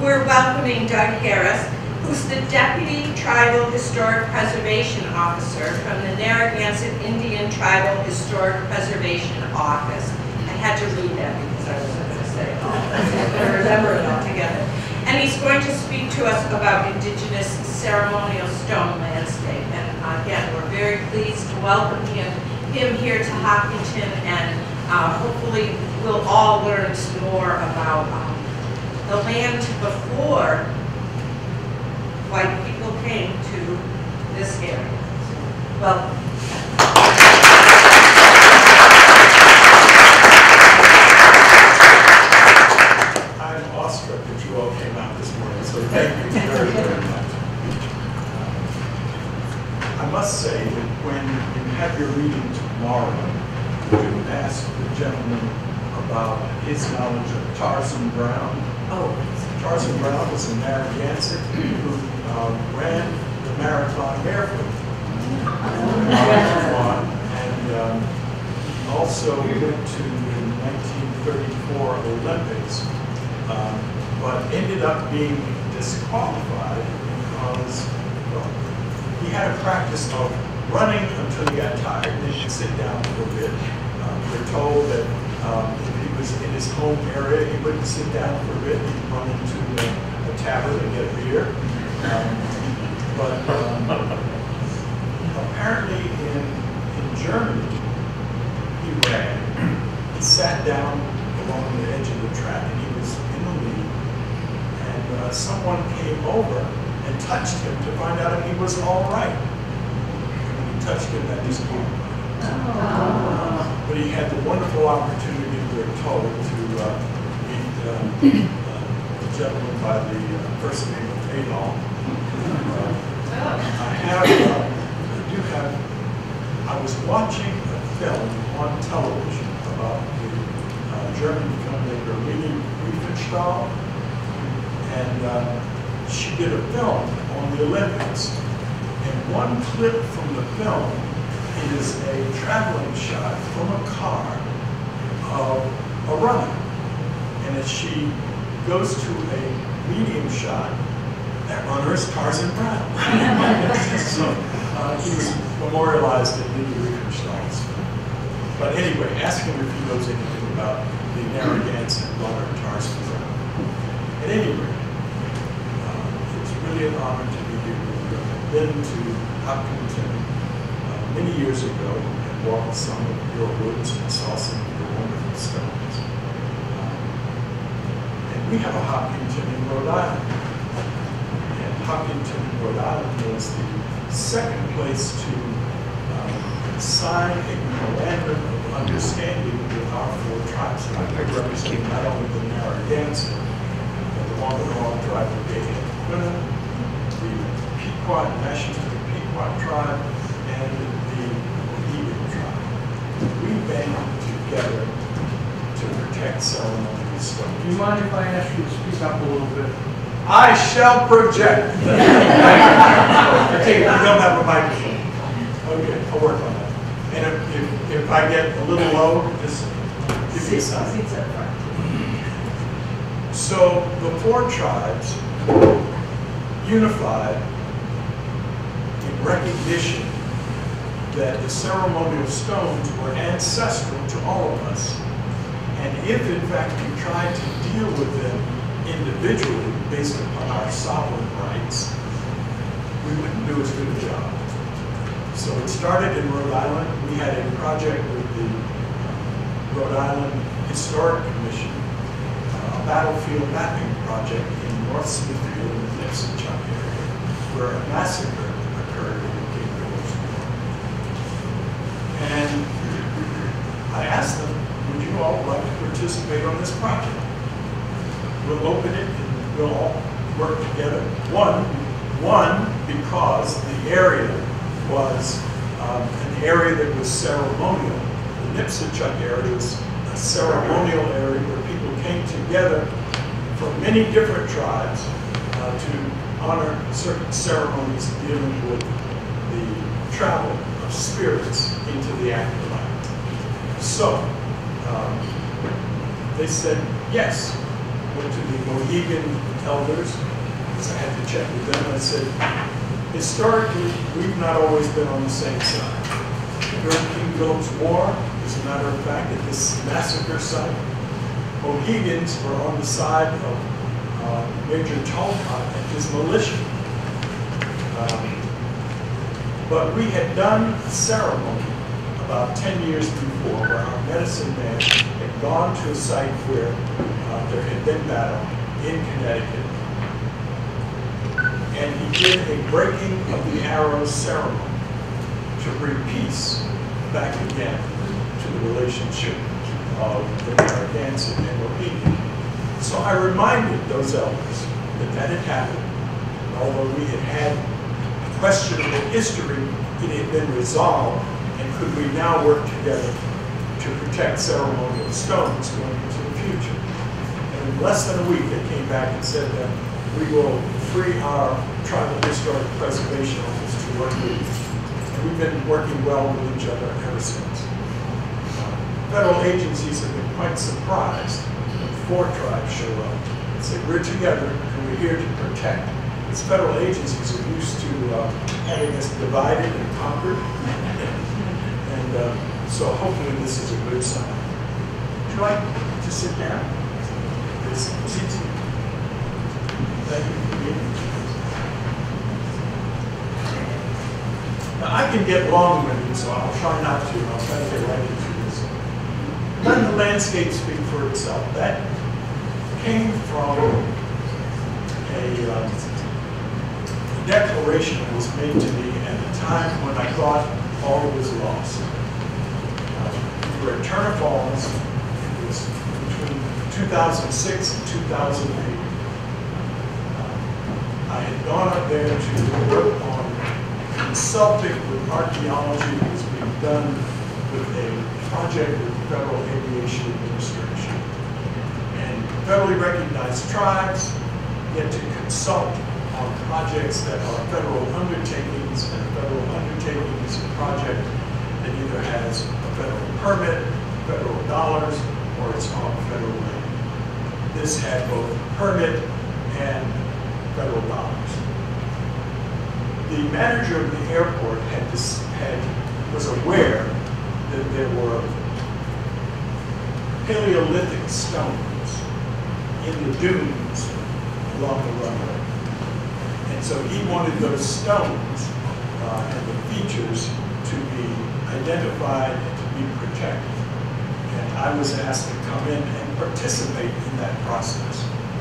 we're welcoming Doug Harris, who's the Deputy Tribal Historic Preservation Officer from the Narragansett Indian Tribal Historic Preservation Office. I had to read that because I wasn't going to say it all. I'm going to remember it all together. And he's going to speak to us about Indigenous ceremonial stone landscape. And again, we're very pleased to welcome him here to Hopkinton, and hopefully we'll all learn some more about the land before white people came to this area. Welcome. I'm awestruck that you all came out this morning, so thank you very, very much. I must say that when you have your meeting tomorrow, you ask the gentleman about his knowledge of Tarzan Brown. Oh, Tarzan Brown was in Narragansett who ran the Marathon Barefoot. And also went to the 1934 Olympics, but ended up being disqualified because, well, he had a practice of running until he got tired, then he'd sit down for a bit. We're told that if he was in his home area, he wouldn't sit down for a bit, he'd run into a tavern and get a beer. Apparently in Germany, he ran. He sat down along the edge of the track and he was in the lead. And someone came over and touched him to find out if he was all right. When he touched him, that disqualified him. But he had the wonderful opportunity, we're told, to meet the gentleman by the first name of Adolf. I was watching a film on television about the German filmmaker Leni Riefenstahl, and she did a film on the Olympics. And one clip from the film is a traveling shot from a car of a runner. And as she goes to a medium shot, that runner is Tarzan Brown. So he was memorialized at Leni Riefenstahl's film. But anyway, ask him if he knows anything about the Narragansett runner Tarzan Brown. At any rate, it's really an honor to be here. I've been to Hopkinton many years ago and walked some of your woods and saw some of your wonderful stones. And we have a Hopkinton in Rhode Island. Hopkinton, Rhode Island was the second place to sign a memorandum of understanding with our four tribes. I represent not only the Narragansett, but the Wampanoag tribe of Gay-Quina, the Pequot, National Pequot tribe, and the Mohegan tribe. We banded together to protect ceremonial stones. Do you mind if I ask you to speak up a little bit? I shall project. I take it you don't have a microphone. Okay, I'll work on that. And if I get a little low, just give me a sign. So the four tribes unified in recognition that the ceremonial stones were ancestral to all of us. And if in fact we tried to deal with them individually based upon our sovereign rights, we wouldn't do as good a job. So it started in Rhode Island. We had a project with the Rhode Island Historic Commission, a battlefield mapping project in North Smithfield in the Nipsachuk area, where a massacre occurred in the King Village War. And I asked them, would you all like to participate on this project? We'll open it and we'll all work together. One, because the area was an area that was ceremonial. The Nipsachuk area was a ceremonial area where people came together from many different tribes to honor certain ceremonies dealing with the travel of spirits into the afterlife. So they said yes. Went to the Mohegan elders, so I had to check with them. I said, historically, we've not always been on the same side. During King Philip's War, as a matter of fact, at this massacre site, Mohegans were on the side of Major Talcott and his militia. But we had done a ceremony about 10 years before where our medicine man had gone to a site where there had been battle in Connecticut. And he did a breaking of the arrows ceremony to bring peace back again to the relationship of the Narragansett and Mohegan. So I reminded those elders that that had happened. Although we had had questionable history, it had been resolved, and could we now work together to protect ceremonial stones going into the future? And in less than a week, they came back and said that we will free our Tribal Historic Preservation Office to work with you. And we've been working well with each other ever since. Federal agencies have been quite surprised when 4 tribes show up and say, we're together and we're here to protect. These federal agencies are used to having us divided and conquered. And so hopefully this is a good sign. Would you like to sit down? Please. Thank you. Now, I can get long-winded, so I'll try not to. I'll try to get right into this. Let the landscape speak for itself. That came from a declaration that was made to me at a time when I thought all was lost. We were at Turner Falls. It was between 2006 and 2008. I had gone up there to work on consulting with archaeology that was being done with a project with the Federal Aviation Administration. And federally recognized tribes get to consult on projects that are federal undertakings, and a federal undertaking is a project that either has a federal permit, federal dollars, or it's on federal land. This had both a permit and federal dollars. The manager of the airport was aware that there were Paleolithic stones in the dunes along the runway. And so he wanted those stones and the features to be identified and to be protected. And I was asked to come in and participate in that process.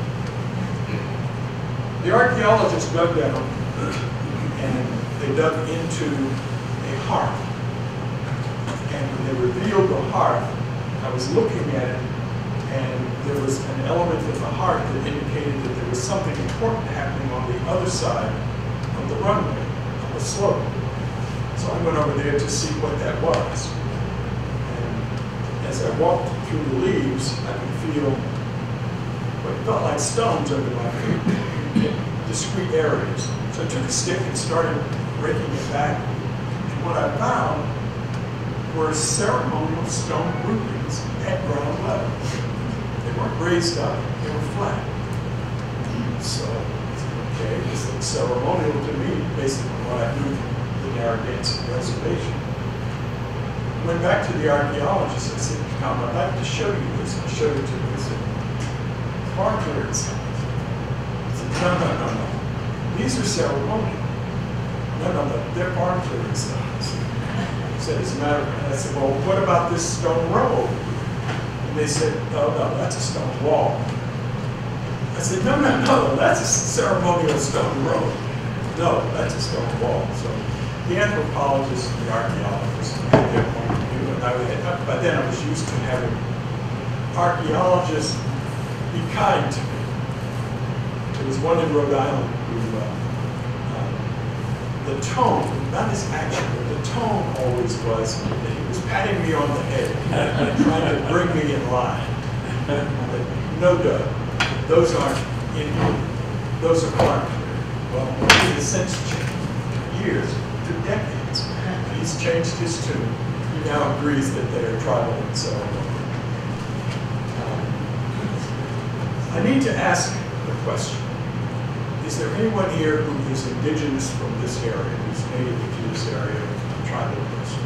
The archaeologists dug down and they dug into a hearth. And when they revealed the hearth, I was looking at it, and there was an element of the hearth that indicated that there was something important happening on the other side of the runway, on the slope. So I went over there to see what that was. And as I walked through the leaves, I could feel what felt like stones under my feet in discrete areas. So I took a stick and started breaking it back. And what I found were ceremonial stone groupings at ground level. They weren't raised up, they were flat. So, okay, this looks ceremonial to me based on what I knew from the Narragansett Reservation. Went back to the archaeologist and said, come, I'd like to show you this. I showed it to him. He said, farm clearance signs. I said, no. These are ceremonial. No, they're farm clearance signs. He said, as a matter of fact, I said, well, what about this stone row? And they said, oh, no, that's a stone wall. I said, no, that's a ceremonial stone row. No, that's a stone wall. So the anthropologists and the archaeologists had their point of view, and by then I was used to having archaeologists be kind to me. There was one in Rhode Island who, the tone, not his action, but the tone always was that he was patting me on the head and trying to bring me in line. But no, Doug, those aren't in here. Those are farm cleared. Well, he has since changed years to decades. He's changed his tune. He now agrees that they are tribal and ceremonial. I need to ask the question, is there anyone here who is indigenous from this area, who's native to this area, tribal person?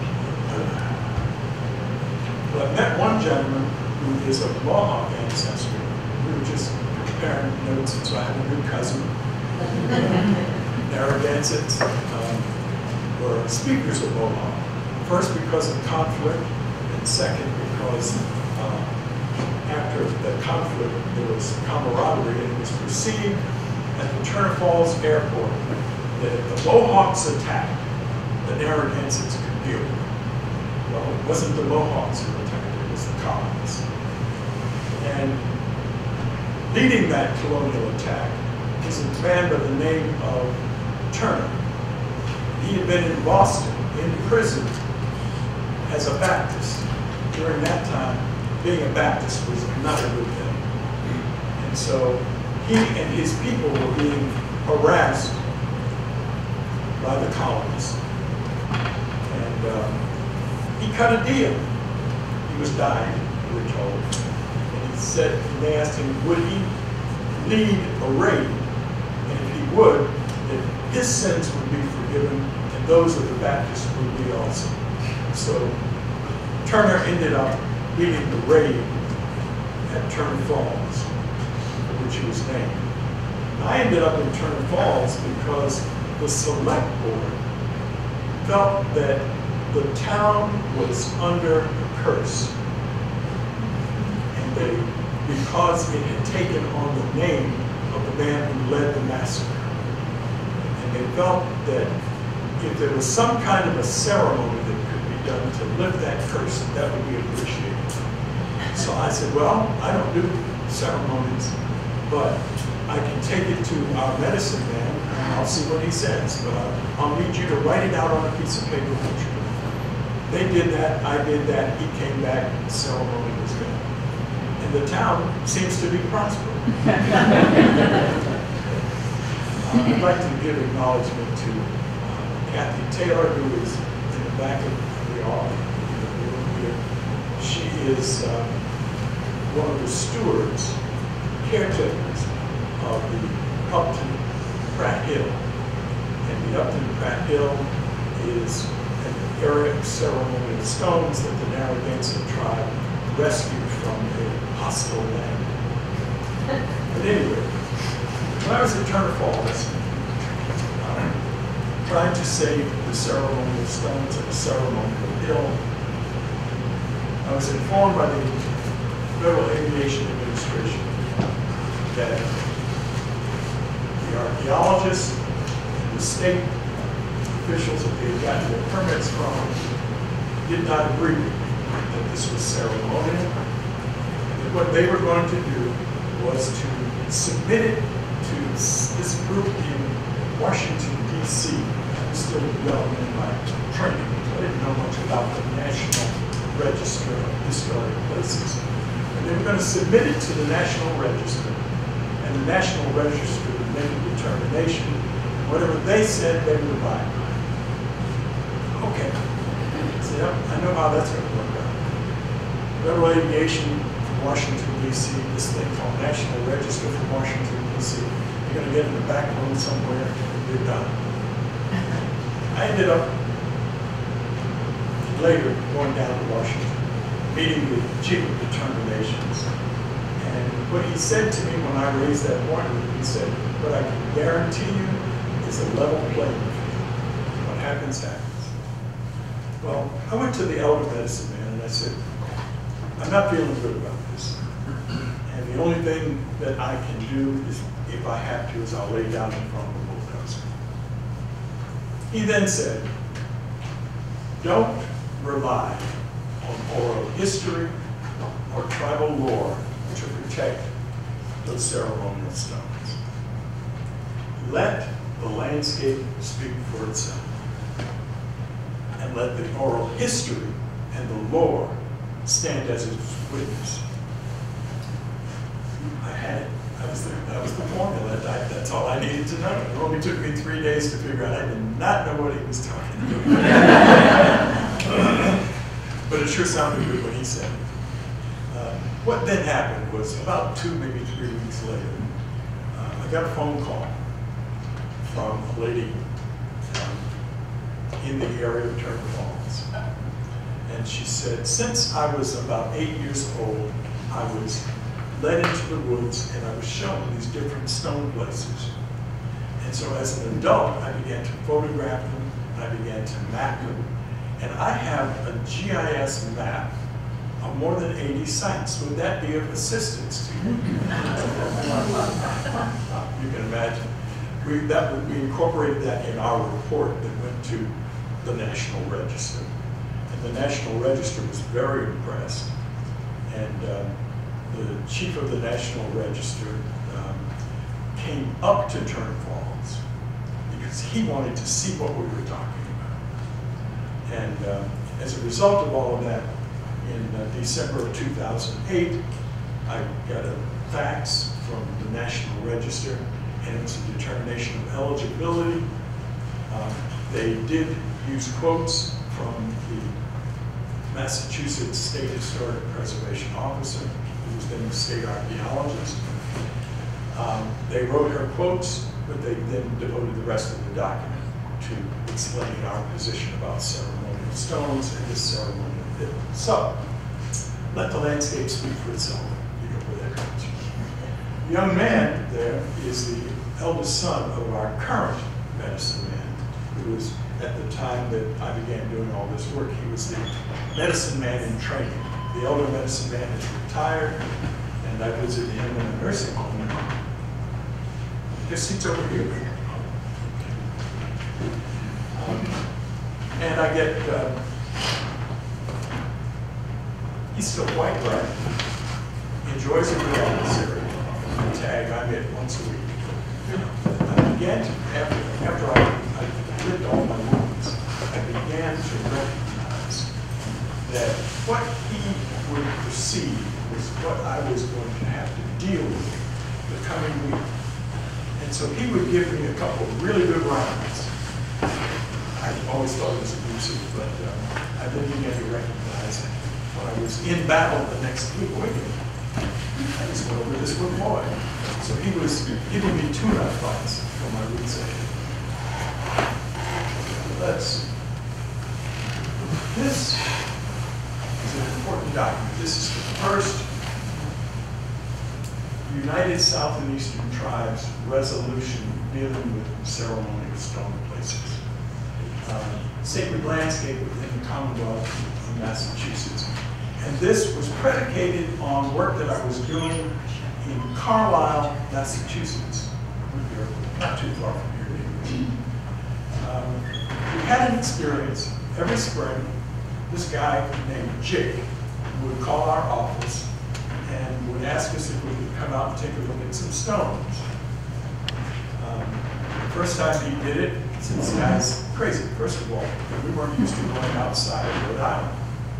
Well, I met one gentleman who is of Mohawk ancestry. We were just comparing notes, and so I have a new cousin. Narragansetts were speakers of Mohawk. First because of conflict, and second because after the conflict there was camaraderie, and it was perceived at the Turner Falls Airport that if the Mohawks attacked, the Narragansetts could deal with it. Well, it wasn't the Mohawks who attacked, it was the colonists. And leading that colonial attack was a man by the name of Turner. He had been in Boston, in prison, as a Baptist. During that time, being a Baptist was not a good thing. And so he and his people were being harassed by the colonists. And he cut a deal. He was dying, we were told. And he said, and they asked him, would he lead a raid? And if he would, then his sins would be forgiven, and those of the Baptists would be also. So Turner ended up leading the raid at Turner Falls, for which he was named. And I ended up in Turner Falls because the select board felt that the town was under a curse. And because it had taken on the name of the man who led the massacre. And they felt that if there was some kind of a ceremony that could be done to lift that curse, that would be appreciated. So I said, well, I don't do ceremonies, but I can take it to our medicine man, and I'll see what he says. But I'll need you to write it out on a piece of paper. They did that, I did that, he came back, the ceremony was done. And the town seems to be prospering. I'd like to give acknowledgement to Kathy Taylor, who is in the back of the room here. She is one of the stewards, caretakers of the Upton Pratt Hill. And the Upton Pratt Hill is an area of ceremonial stones that the Narragansett tribe rescued from a hostile land. But anyway, when I was at Turner Falls, trying to save the ceremonial stones of the ceremonial hill, I was informed by the Federal Aviation Administration that the archaeologists and the state officials that they had gotten their permits from did not agree that this was ceremonial. And what they were going to do was to submit it to this group in Washington, D.C. I was still young in my training, so I didn't know much about the National Register of Historic Places. And they were going to submit it to the National Register, and the National Register would make a determination. Whatever they said, they would abide by. Okay. So yep, I know how that's going to work out. Federal Aviation from Washington, D.C., this thing called National Register from Washington, D.C. You're going to get in the back room somewhere, and you're done. I ended up later going down to Washington, meeting the Chief of Determinations. And what he said to me when I raised that point, he said, what I can guarantee you is a level playing field. What happens, happens. Well, I went to the elder medicine man and I said, I'm not feeling good about this. And the only thing that I can do is, if I have to, is I'll lay down in front of the bulldozer. He then said, don't rely on oral history or tribal lore to protect those ceremonial stones. Let the landscape speak for itself. And let the oral history and the lore stand as its witness. I had it. That was the formula. That's all I needed to know. It only took me 3 days to figure out. I did not know what he was talking about. But it sure sounded good when he said it. What then happened was about 2, maybe 3 weeks later, I got a phone call from a lady in the area of Turner Falls. And she said, since I was about 8 years old, I was led into the woods and I was shown these different stone places. And so as an adult, I began to photograph them, and I began to map them. And I have a GIS map of more than 80 sites. Would that be of assistance to you? You can imagine. We incorporated that in our report that went to the National Register. And the National Register was very impressed. And the chief of the National Register came up to Turner Falls because he wanted to see what we were talking about. And as a result of all of that, in December of 2008, I got a fax from the National Register, and it was a determination of eligibility. They did use quotes from the Massachusetts State Historic Preservation Officer, who was then the state archaeologist. They wrote her quotes, but they then devoted the rest of the document to explaining our position about ceremonial stones and this ceremonial pit. So, let the landscape speak for itself. You know where that comes from. The young man there is the eldest son of our current medicine man, who was, at the time that I began doing all this work, he was the medicine man in training. The elder medicine man is retired, and I visited him in a nursing home. His seat's over here. And I get, he's still white, right? Enjoys a good adversary. Tag, I get once a week. I began to, after I lived all my wounds, I began to recognize that what he would perceive was what I was going to have to deal with the coming week. And so he would give me a couple of really good rounds. I always thought it was abusive, but I then began to recognize that when I was in battle the next week, I just went over this with Lloyd. So he was giving me tune-up fights for my week's ahead. This is an important document. This is the first United South and Eastern Tribes resolution dealing with ceremonial stone places. Sacred landscape within the Commonwealth of Massachusetts. And this was predicated on work that I was doing in Carlisle, Massachusetts. We're not too far from here. We had an experience every spring. This guy named Jake would call our office and would ask us if we could come out and take a look at some stones. The first time he did it, he said, this guy's crazy. First of all, we weren't used to going outside of Rhode Island.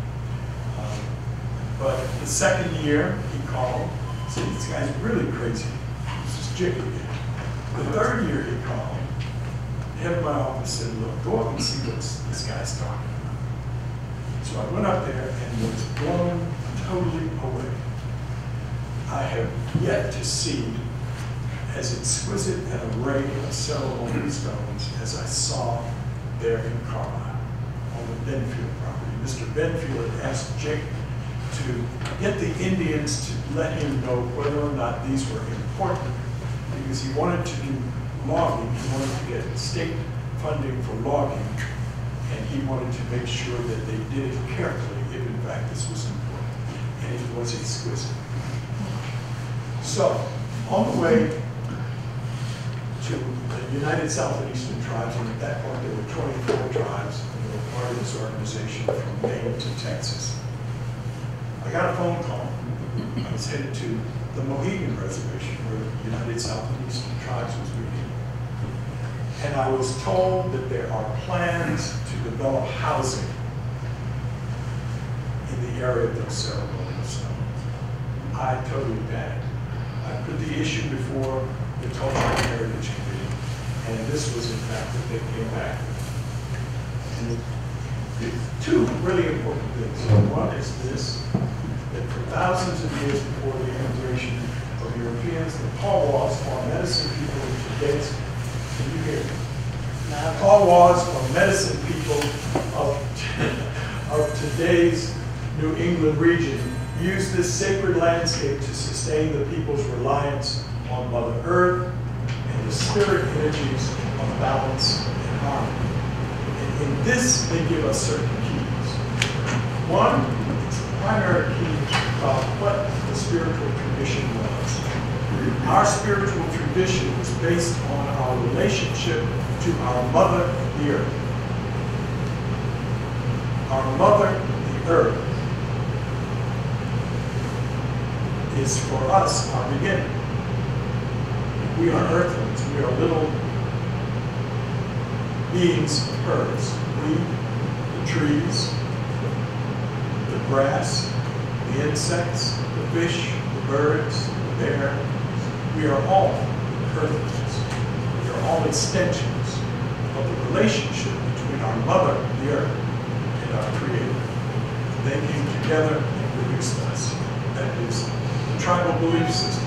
But the second year he called, he said, this guy's really crazy. This is Jake again. The third year he called, the head of my office said, look, go up and see what this guy's talking about. So I went up there and was blown totally away. I have yet to see as exquisite an array of ceremonial stones as I saw there in Carlisle on the Benfield property. Mr. Benfield had asked Jake to get the Indians to let him know whether or not these were important because he wanted to do logging. He wanted to get state funding for logging, and he wanted to make sure that they did it carefully if in fact this was important. And it was exquisite. So, on the way to the United South and Eastern Tribes, and at that point there were 24 tribes that were part of this organization from Maine to Texas. I got a phone call. I was headed to the Mohegan Reservation where the United South and Eastern Tribes was meeting. And I was told that there are plans to develop housing in the area of those ceremonial stones. I totally panicked. I put the issue before the Cultural Heritage Committee, and this was in fact what they came back with. And the two really important things. One is this, that for thousands of years before the immigration of Europeans, the Powwows, or medicine people in today's Can you hear me? Kawas, or medicine people of today's New England region, use this sacred landscape to sustain the people's reliance on Mother Earth and the spirit energies of balance and harmony. And in this, they give us certain keys. One, it's the primary key about what the spiritual tradition was. Our spiritual tradition is based on our relationship to our Mother, the Earth. Our Mother, the Earth, is for us our beginning. We are earthlings. We are little beings of hers. We, the trees, the grass, the insects, the fish, the birds, the bear, we are all earthlings. We are all extensions of the relationship between our Mother, the Earth, and our Creator. They came together and produced us. That is the tribal belief system.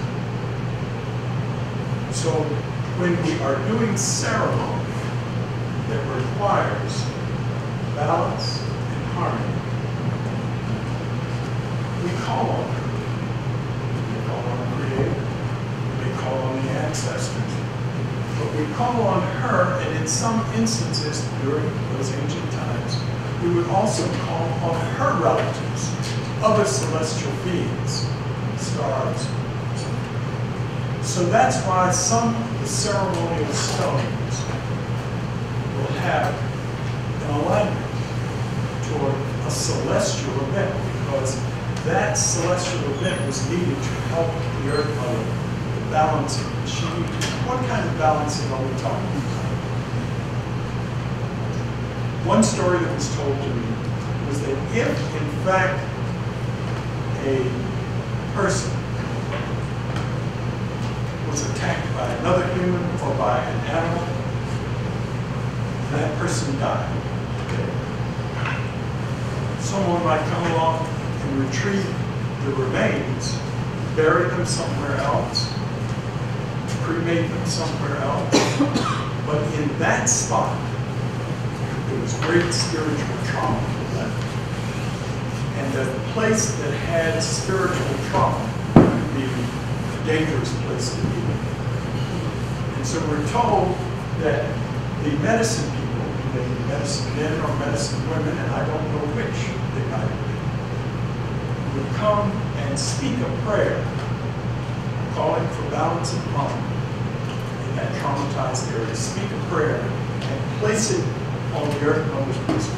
So when we are doing ceremony that requires balance and harmony, we call on her. We call on the Creator. We call on the ancestors. But we call on her, and in some instances during those ancient times, we would also call on her relatives, other celestial beings, stars. So that's why some of the ceremonial stones will have an alignment toward a celestial event, because that celestial event was needed to help the Earth Mother balance it. What kind of balancing are we talking about? One story that was told to me was that if, in fact, a person was attacked by another human or by an animal, that person died. Someone might come along and retrieve the remains, bury them somewhere else, cremate them somewhere else, but in that spot, there was great spiritual trauma for them. And the place that had spiritual trauma would be a dangerous place to be. And so we're told that the medicine people, they be medicine men or medicine women, and I don't know which they might be, would come and speak a prayer calling for balance and harmony in that traumatized area. Speak a prayer and place it on the Earth Mother's bosom.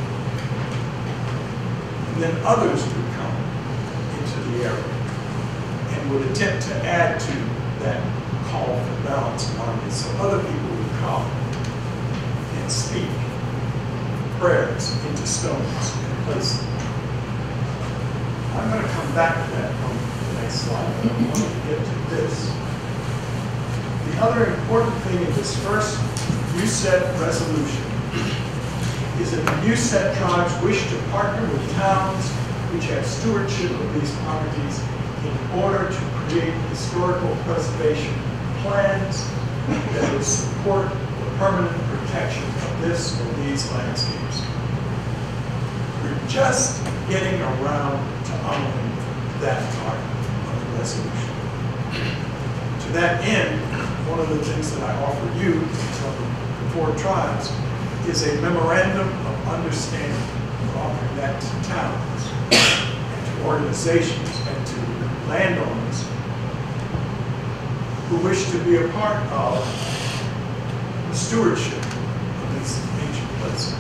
And then others would come into the area and would attempt to add to that call for balance and harmony. So other people would come and speak prayers into stones and place them. I'm going to come back to that on the next slide, but I want to get to this. The other important thing in this first USET resolution is that the USET tribes wish to partner with towns which have stewardship of these properties in order to create historical preservation plans that would support the permanent protection of this or these landscapes. We're just getting around to honoring that part of the resolution. To that end, one of the things that I offer you, the 4 tribes, is a memorandum of understanding. We're offering that to towns and to organizations and to landowners who wish to be a part of the stewardship of these ancient places.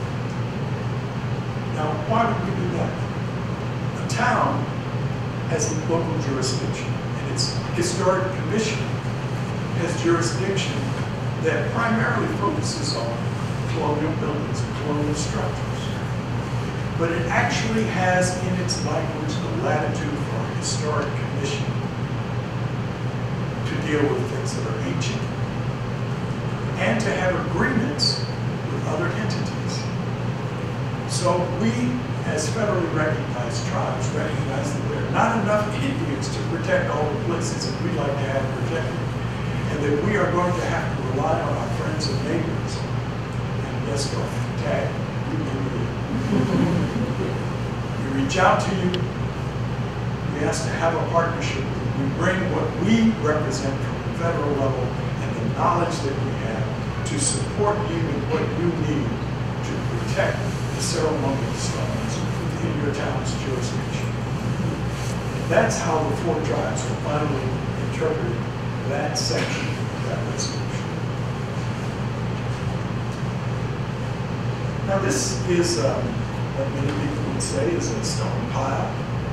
Now, why would we do that? A town has a local jurisdiction, and its historic commission has jurisdiction that primarily focuses on colonial buildings and colonial structures. But it actually has in its language the latitude for a historic commission to deal with things that are ancient and to have agreements with other entities. So we, as federally recognized tribes, recognize that there are not enough Indians to protect all the places that we like to have protected, and that we are going to have to rely on our friends and neighbors. And yes, go tag, you we reach out to you. We ask to have a partnership. We bring what we represent from the federal level and the knowledge that we have to support you in what you need to protect the ceremonial stones within your town's jurisdiction. That's how the 4 tribes will finally interpret that section of that resolution. Now this is what many people would say is a stone pile.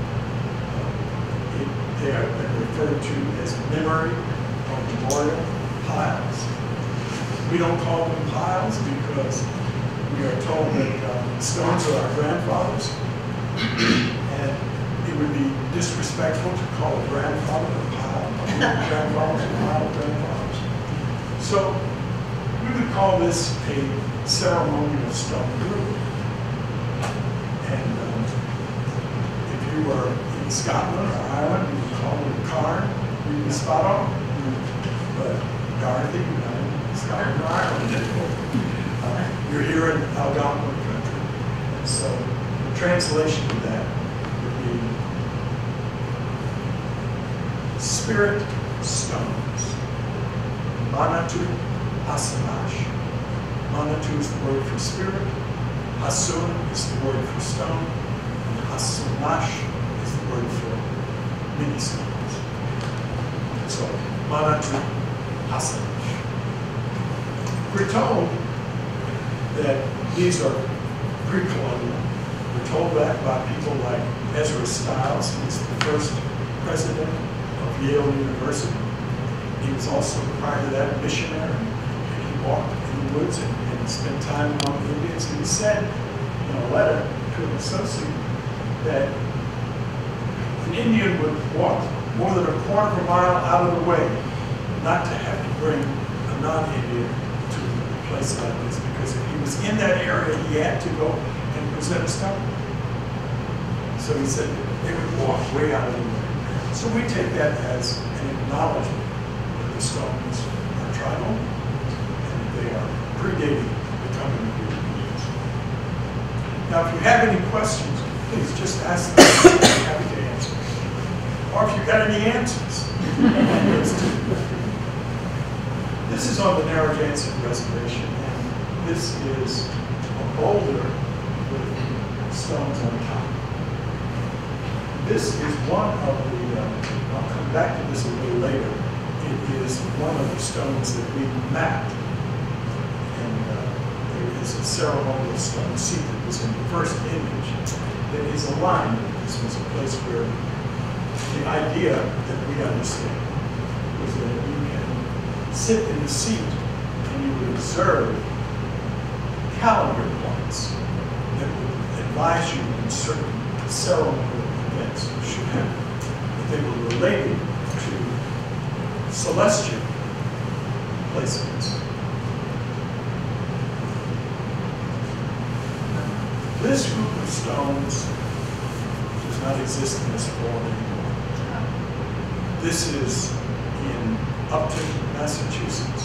They have been referred to as memory or memorial piles. We don't call them piles because we are told that stones are our grandfathers, and it would be disrespectful to call a grandfather a pile, grandfathers a pile of grandfathers. So we would call this a ceremonial stone group. And if you were in Scotland or Ireland, you would call it a cairn. You'd be spot on. But Dorothy, you're not in Scotland or Ireland. You're here in Algonquin country. And so the translation of that would be spirit stones. Manatu Asanash. Manatu is the word for spirit. Hasun is the word for stone. And Asanash is the word for many stones. So Manatu Asanash. We're told that these are pre-colonial. We're told that by people like Ezra Stiles, who was the first president of Yale University. He was also, prior to that, a missionary. And he walked in the woods and spent time among the Indians. And he said in a letter to an associate that an Indian would walk more than a quarter of a mile out of the way not to have to bring a non-Indian to a place like this, because if he was in that area, he had to go and present a stone. So he said they would walk way out of the way. So we take that as an acknowledgement that the stones are tribal and they are predating the coming of Europeans. Now, if you have any questions, please just ask them. I'm happy to answer. Or if you've got any answers, this is on the Narragansett Reservation, and this is a boulder with stones on top. This is one of the, I'll come back to this a little later, it is one of the stones that we mapped. And there is a ceremonial stone seat that was in the first image that is aligned. This was a place where the idea that we understand was that you can sit in the seat and you would observe calendar points that would advise you in certain ceremonial events should happen. But they were related to celestial placements. This group of stones does not exist in this form anymore. This is in Upton, Massachusetts.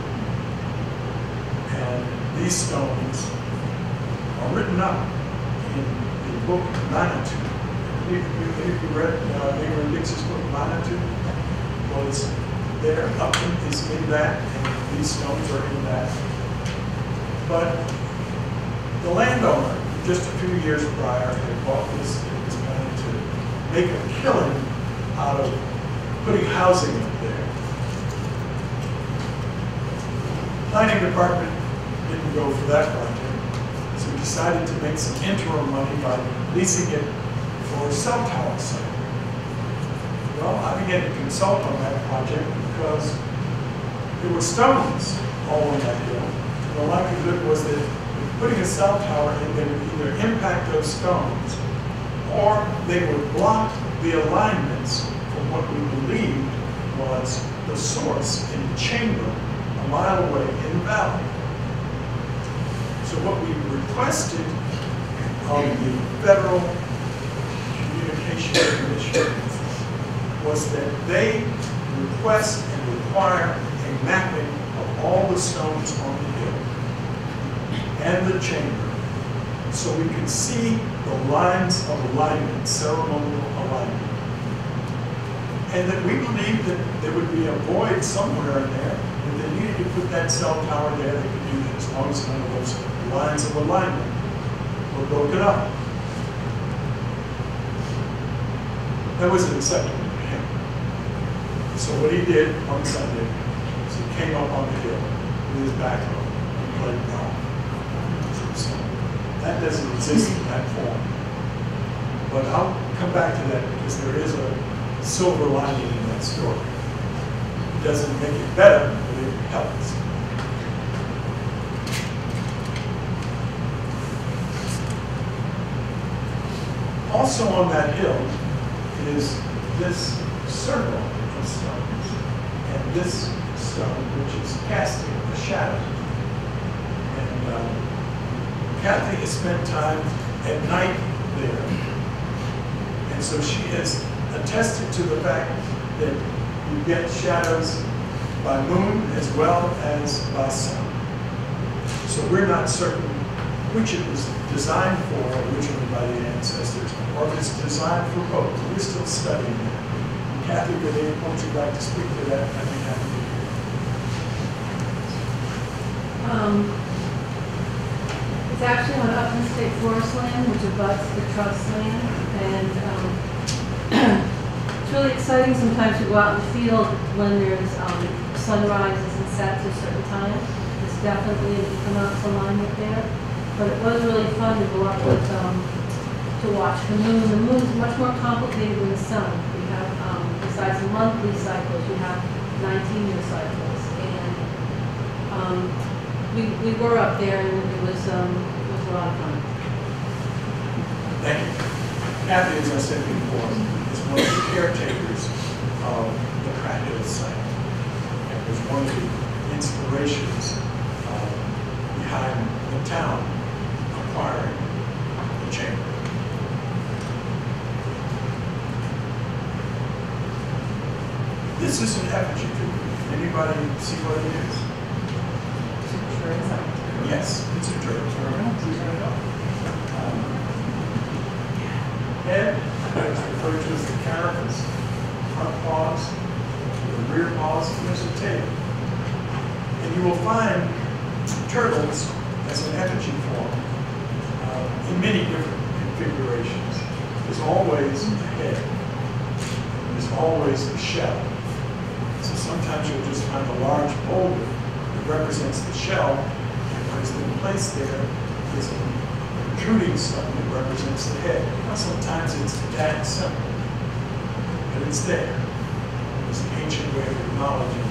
And these stones are written up in the book Manitou. Have you read Abraham Dix's book Manitou? Well, it's there. Upton is in that, and these stones are in that. But the landowner, just a few years prior, had bought this and was planning to make a killing out of putting housing up there. Planning department didn't go for that project, so we decided to make some interim money by leasing it for a cell tower site. Well, I began to consult on that project because there were stones all on that hill. The likelihood was that putting a cell tower in, they would either impact those stones or they would block the alignments from what we believed was the source in the chamber a mile away in the valley. So what we requested of the Federal Communications Commission was that they request and require a mapping of all the stones on the hill and the chamber so we could see the lines of alignment, ceremonial alignment. And that we believed that there would be a void somewhere in there. If they needed to put that cell tower there, they could do that as long as none of those lines of alignment were broken up. That wasn't acceptable to him. So what he did one Sunday is he came up on the hill with his backhoe and played golf. So that doesn't exist in that form. But I'll come back to that because there is a silver lining in that story. It doesn't make it better, but it helps. Also on that hill is this circle of stones, and this stone, which is casting a shadow. And Kathy has spent time at night there, and so she has attested to the fact that you get shadows by moon as well as by sun. So we're not certain which it was designed for originally by the ancestors, or if it's designed for both. We're still studying that. Kathy, would anyone would you like to speak to that? I'd be happy to hear. It's actually on Upton State Forest land, which abuts the trust land, and it's really exciting sometimes to go out in the field when there's sunrises and sets at a certain time. There's definitely an equinox alignment there. But it was really fun to go up with, to watch the moon. The moon is much more complicated than the sun. We have, besides monthly cycles, we have 19-year cycles. And we were up there, and it was a lot of fun. Thank you. Kathy, as I said before, is one of the caretakers of the Pratt Hill site. And was one of the inspirations behind the town acquiring the chamber. This is an effigy figure. Anybody see what it is? Yes, it's a turtle. Head is referred to as the carapace, front paws, the rear paws, and there's a tail. And you will find turtles as an effigy form in many different configurations. There's always a head. There's always a shell. So sometimes you'll just find a large boulder that represents the shell, and what has been placed there is a protruding stone that represents the head. Now sometimes it's that simple, but it's there. It's an ancient way of acknowledging.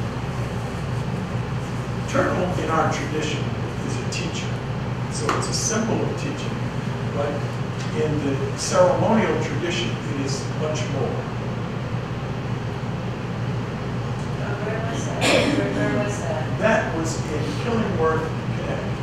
Turtle in our tradition is a teacher. So it's a symbol of teaching, but in the ceremonial tradition, it is much more. Where was that? That was in Killingworth, Connecticut.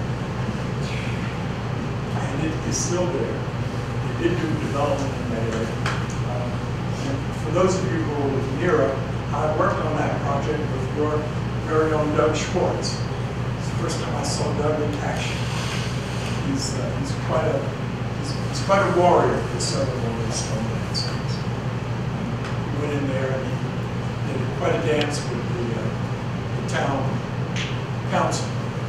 And it is still there. They did do development in that area. And for those of you who are with NERA, I worked on that project with your very own Doug Schwartz. It's the first time I saw Doug in action. He's quite a warrior for ceremonial stone dancers. He went in there and he did quite a dance with the town council,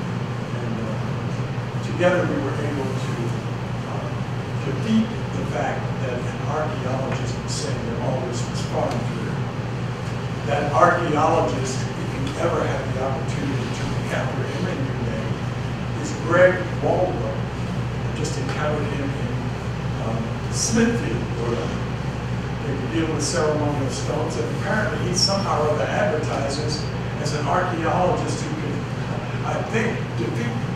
and together we were able to defeat the fact that an archaeologist was saying that all this was farm career. That archaeologist, if you ever have the opportunity to encounter him, and you may, is Greg Waldrop. Just encountered him in Smithfield, where they were dealing with ceremonial stones, and apparently he somehow or other advertises as an archaeologist who can, I think, defeat them.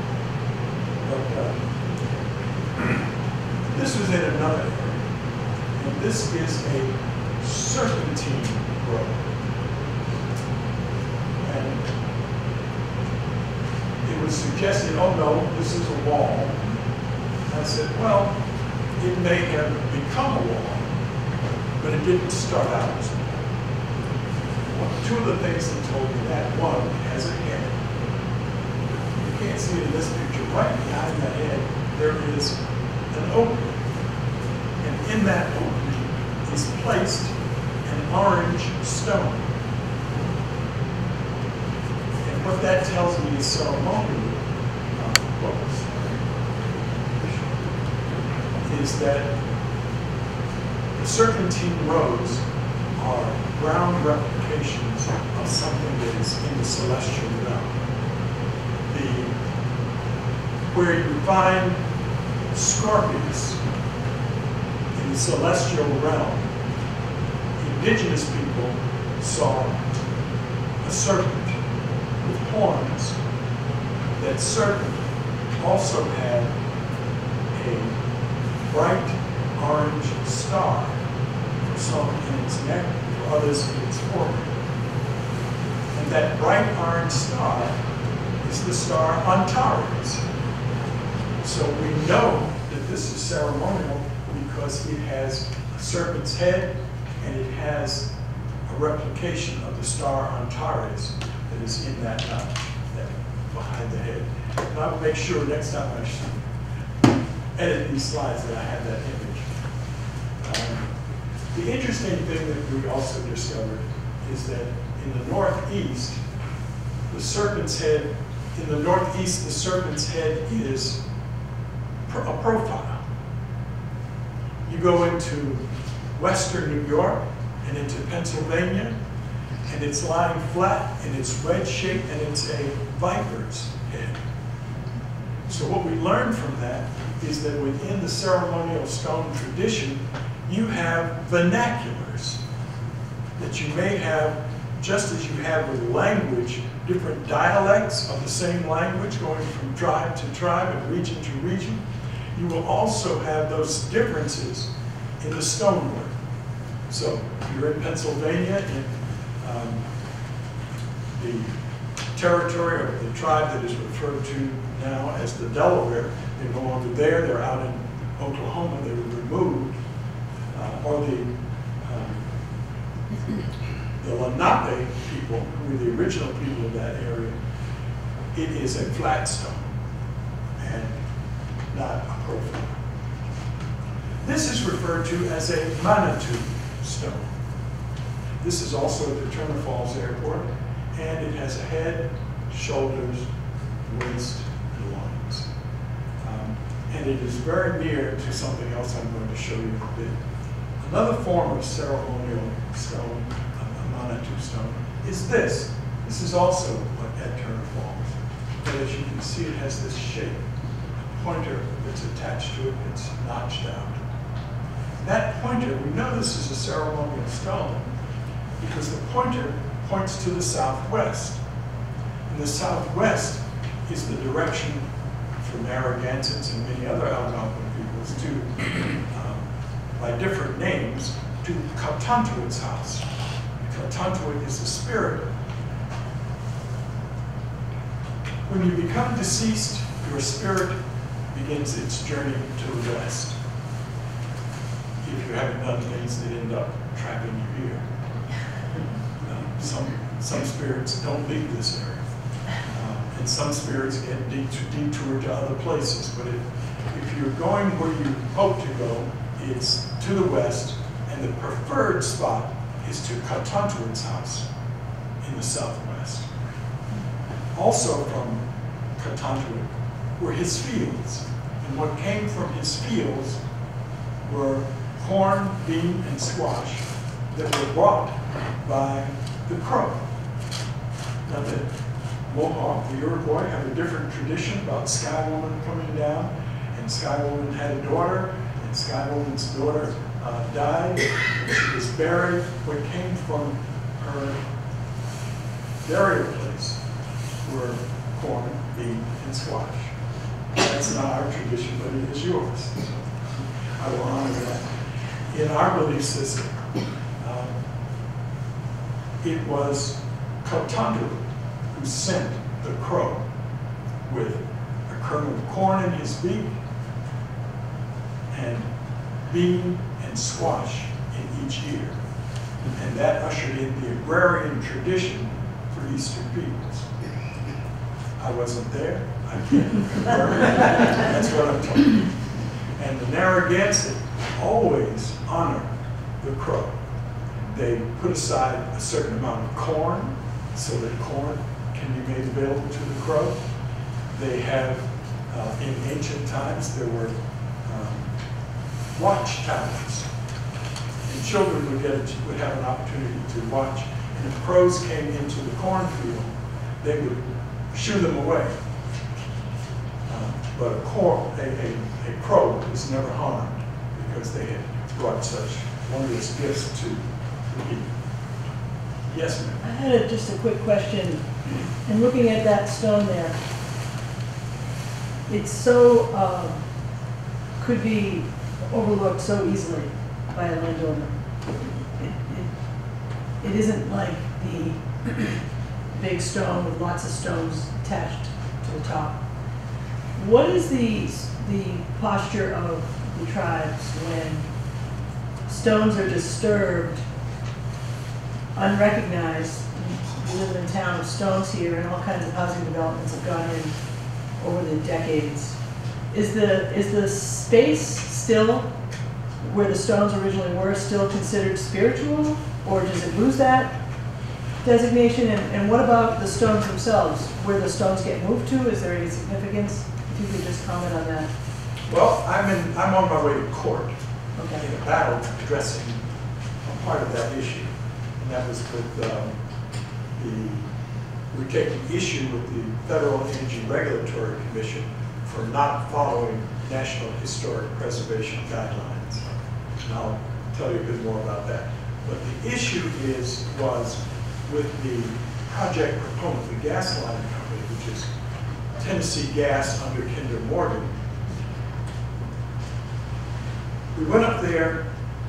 But this was in another area, and this is a serpentine grove. And it was suggested, oh no, this is a wall. I said, well, it may have become a wall, but it didn't start out as a wall. Two of the things that told me that, one, it has a head. can't see it in this picture, right behind the head, there is an opening. And in that opening is placed an orange stone. And what that tells me is ceremonially, is that the serpentine roads are ground replications of something that is in the celestial realm. Where you find scorpions in the celestial realm, indigenous people saw a serpent with horns. That serpent also had a bright orange star, for some in its neck, for others in its forehead. And that bright orange star is the star Antares. So we know that this is ceremonial because it has a serpent's head and it has a replication of the star Antares that is in that behind the head. And I will make sure next time I edit these slides that I have that image. The interesting thing that we also discovered is that in the northeast, the serpent's head is a profile. You go into western New York and into Pennsylvania, and it's lying flat, and it's wedge-shaped, and it's a viper's head. So what we learned from that is that within the ceremonial stone tradition, you have vernaculars that you may have, just as you have with language, different dialects of the same language going from tribe to tribe and region to region. You will also have those differences in the stonework. So if you're in Pennsylvania, in the territory of the tribe that is referred to now as the Delaware, they're no longer there, they're out in Oklahoma, they were removed, or the Lenape people, who were the original people of that area, it is a flat stone and not a profile. This is referred to as a Manitou stone. This is also at the Turner Falls Airport, and it has a head, shoulders, waist, and loins. And it is very near to something else I'm going to show you in a bit. Another form of ceremonial stone, a Manitou stone, is this. This is also at Turner Falls. But as you can see, it has this shape. A pointer that's attached to it that's notched out. That pointer, we know this is a ceremonial stone because the pointer points to the southwest. And the southwest is the direction for Narragansetts and many other Algonquin peoples to, by different names, to Kaltantuit's house. Kaltantuit is the spirit. When you become deceased, your spirit begins its journey to the west. If you haven't done things that end up trapping you here. Some spirits don't leave this area. And some spirits get detoured to other places. But if you're going where you hope to go, it's to the west, and the preferred spot is to Kaltantuit's house in the southwest. Also from Kaltantuit were his fields. And what came from his fields were corn, bean, and squash that were brought by the Crow. Now the Mohawk, the Iroquois, have a different tradition about Sky Woman coming down, and Sky Woman had a daughter, and Sky Woman's daughter died, and she was buried. What came from her burial place were corn, bean, and squash. That's not our tradition, but it is yours. So I will honor that. In our belief system, it was Kaltantuit who sent the Crow with a kernel of corn in his beak and bean and squash in each ear. And that ushered in the agrarian tradition for Eastern peoples. I wasn't there. I can't confirm. That's what I'm told. And the Narragansett always honor the Crow. They put aside a certain amount of corn so that corn can be made available to the Crow. They have, in ancient times, there were watchtowers. And children would have an opportunity to watch. And if crows came into the cornfield, they would shoo them away. But a crow was never harmed because they had brought such wondrous gifts to the people. Yes, ma'am. I had just a quick question. And looking at that stone there, it's so, could be overlooked so easily by a landowner. It isn't like the big stone with lots of stones attached to the top. What is the posture of the tribes when stones are disturbed, unrecognized? We live in a town of stones here, and all kinds of housing developments have gone in over the decades. Is the space still where the stones originally were still considered spiritual, or does it lose that designation? And what about the stones themselves? Where the stones get moved to? Is there any significance? If you could just comment on that. Well, I'm on my way to court Okay. in a battle addressing a part of that issue. And that was with we're taking issue with the Federal Energy Regulatory Commission for not following National Historic Preservation Guidelines. And I'll tell you a bit more about that. But the issue was with the project proponent, the gas line company, which is Tennessee Gas under Kinder Morgan. We went up there,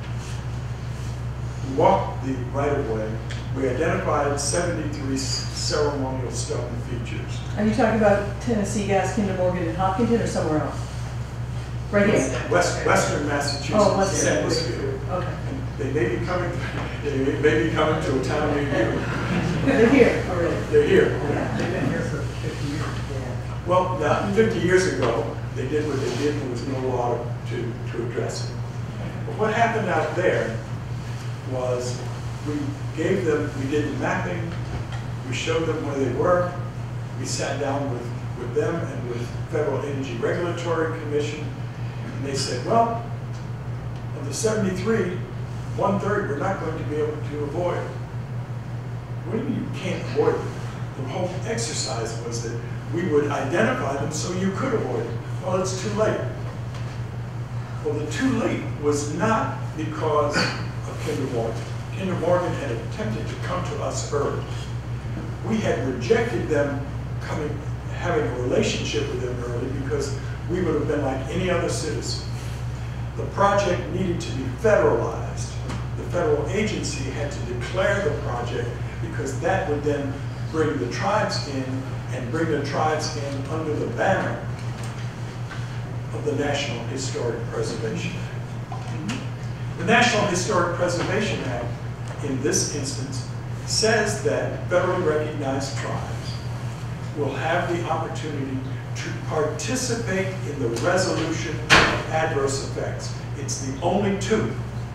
we walked the right-of-way, we identified 73 ceremonial stone features. Are you talking about Tennessee Gas, Kinder Morgan, and Hopkinton, or somewhere else? Right here. Western Massachusetts. Oh, Western. Sandusville. Okay. And they may be coming to a town near you. They're here already. They're here. They've been here for 50 years. Well, now, 50 years ago, they did what they did, and there was no law to address it. But what happened out there was we did the mapping, we showed them where they were, we sat down with them and with Federal Energy Regulatory Commission, and they said, well, of the 73, 1/3 we're not going to be able to avoid. What do you mean you can't avoid them? The whole exercise was that we would identify them so you could avoid them. Well, it's too late. Well, the too late was not because of Kinder Morgan. Kinder Morgan had attempted to come to us early. We had rejected them having a relationship with them early because we would have been like any other citizen. The project needed to be federalized. The federal agency had to declare the project because that would then bring the tribes in and bring the tribes in under the banner of the National Historic Preservation Act. The National Historic Preservation Act, in this instance, says that federally recognized tribes will have the opportunity to participate in the resolution of adverse effects. It's the only two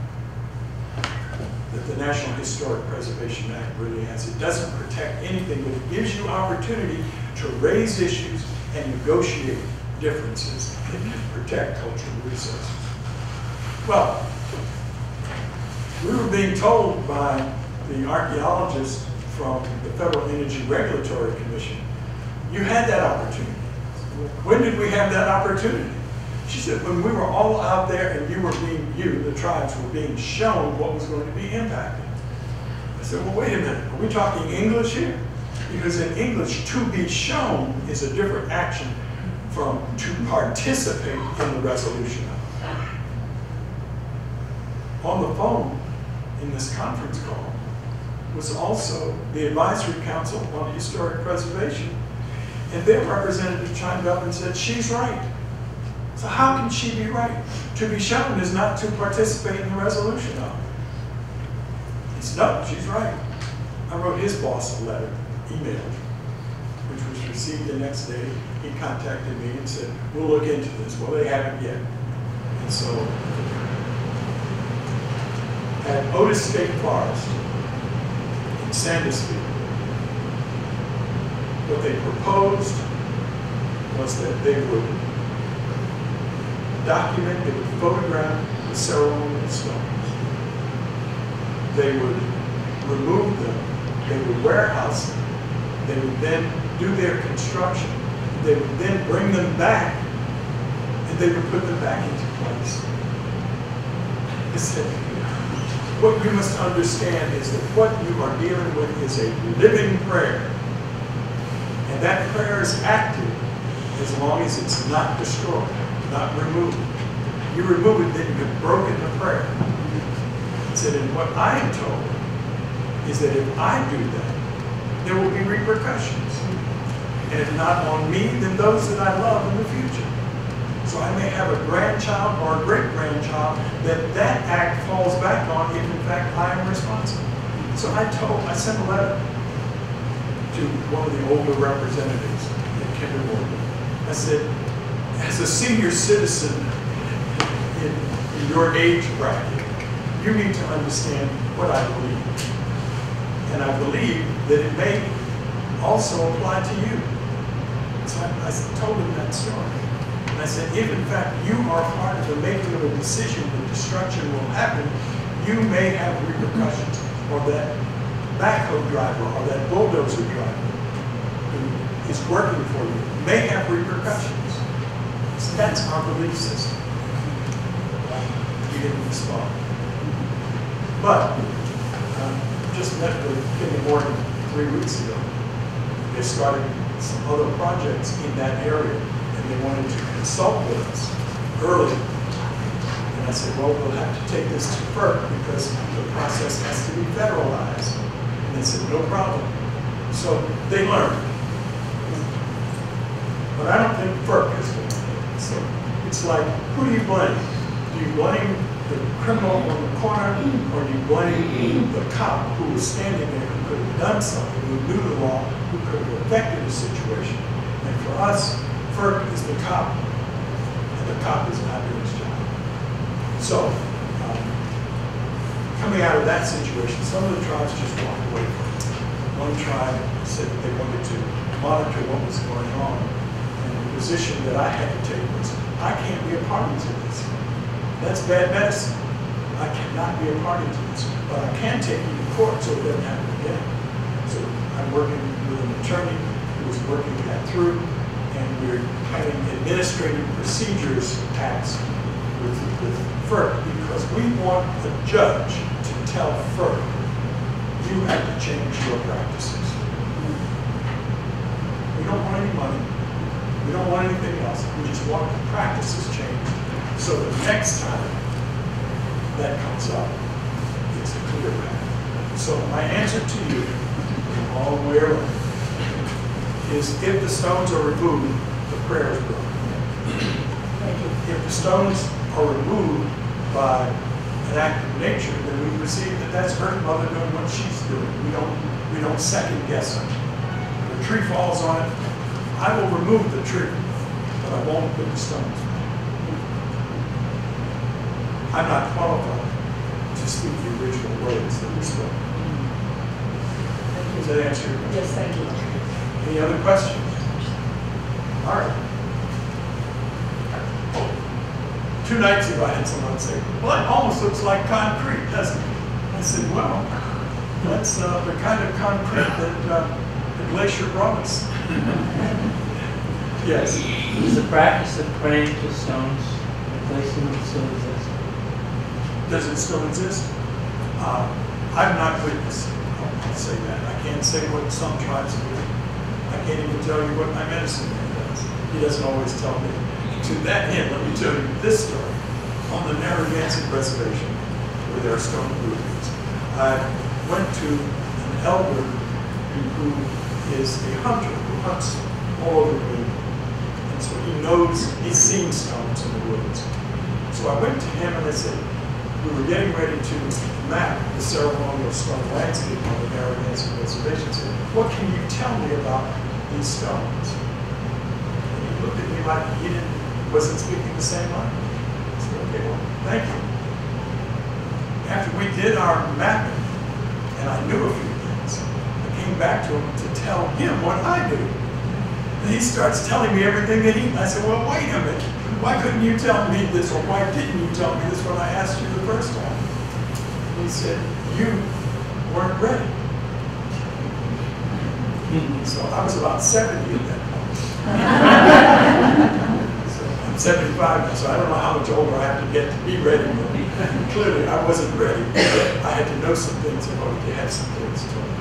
that the National Historic Preservation Act really has. It doesn't protect anything, but it gives you opportunity to raise issues and negotiate differences that can protect cultural resources. Well, we were being told by the archaeologist from the Federal Energy Regulatory Commission, you had that opportunity. When did we have that opportunity? She said, when we were all out there and the tribes were being shown what was going to be impacted. I said, well, wait a minute, are we talking English here? Because in English, to be shown is a different action from to participate in the resolution of it. On the phone in this conference call was also the Advisory Council on Historic Preservation. And their representative chimed up and said, she's right. So how can she be right? To be shown is not to participate in the resolution of it. He said, no, she's right. I wrote his boss a letter, emailed. which was received the next day, he contacted me and said, we'll look into this. Well, they haven't yet. And so at Otis State Forest in Sandusky, what they proposed was that they would document, they would photograph the ceremonial stones. They would remove them, they would warehouse them, they would then do their construction, they would then bring them back, and they would put them back into place. I said, what you must understand is that what you are dealing with is a living prayer. And that prayer is active as long as it's not destroyed, not removed. You remove it, then you've broken the prayer. He said, and what I am told is that if I do that, there will be repercussions. And if not on me, then those that I love in the future. So I may have a grandchild or a great-grandchild that act falls back on if in fact I am responsible. So I sent a letter to one of the older representatives at Kinder Morgan. I said, as a senior citizen in your age bracket, you need to understand what I believe. And I believe that it may also apply to you. So I told him that story. And I said, if in fact you are part of the making of a decision that destruction will happen, you may have repercussions, or that backhoe driver or that bulldozer driver who is working for you may have repercussions. So that's our belief system. You didn't respond. But just met with Kinder Morgan 3 weeks ago. They started some other projects in that area, and they wanted to consult with us early. And I said, well, we'll have to take this to FERC because the process has to be federalized. And they said, no problem. So they learned. But I don't think FERC is going to do it. So it's like, who do you blame? Do you blame the criminal on the corner, or do you blame the cop who was standing there who could have done something, who knew the law, who could have affected the situation? And for us, FERC is the cop, and the cop is not doing his job. So, coming out of that situation, some of the tribes just walked away from it. One tribe said that they wanted to monitor what was going on, and the position that I had to take was, I can't be a party to this. That's bad medicine. I cannot be a party to this, but I can take you to court so it doesn't happen again. So I'm working with an attorney who is working that through, and we're having administrative procedures task with FERC because we want the judge to tell FERC, you have to change your practices. We don't want any money. We don't want anything else. We just want the practices changed. So the next time that comes up, it's a clear path. So my answer to you, all the way around, is if the stones are removed, the prayer is broken. If the stones are removed by an act of nature, then we perceive that that's her mother doing what she's doing. We don't second guess her. If the tree falls on it, I will remove the tree, but I won't put the stones. I'm not qualified to speak the original words that were spoken. Does that answer your question? Yes, thank you. Any other questions? All right. 2 nights ago, I had someone say, well, it almost looks like concrete, doesn't it? I said, well, that's the kind of concrete that the glacier brought us. Yes. Does the practice of praying to stones and placing them still exist? Does it still exist? I've not witnessed it. I'll say that. I can't say what some tribes do. I can't even tell you what my medicine man does. He doesn't always tell me. To that end, let me tell you this story. On the Narragansett Reservation, where there are stone groupings, I went to an elder who is a hunter, who hunts all over the world. And so he knows, he's seen stones in the woods. So I went to him and I said, we were getting ready to map the ceremonial stone landscape on the Narragansett Reservation. I said, what can you tell me about the these stones. And he looked at me like wasn't speaking the same language. I said, okay, well, thank you. After we did our mapping, and I knew a few things, I came back to him to tell him what I knew. And he starts telling me everything that I said, well, wait a minute. Why couldn't you tell me this, or why didn't you tell me this when I asked you the first time? He said, you weren't ready. So I was about 70 at that point. So I'm 75 now, so I don't know how much older I have to get to be ready. But clearly, I wasn't ready. I had to know some things in order to have some things to learn.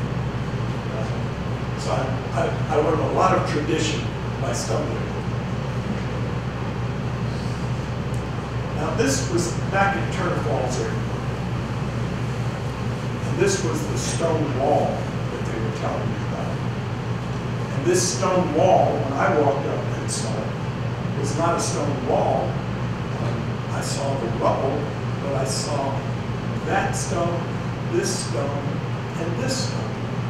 So I learned a lot of tradition by stumbling. Now this was back in Turner Falls area. And this was the stone wall that they were telling me about. And this stone wall, when I walked up and saw it, was not a stone wall. I saw the rubble, but I saw that stone, and this stone.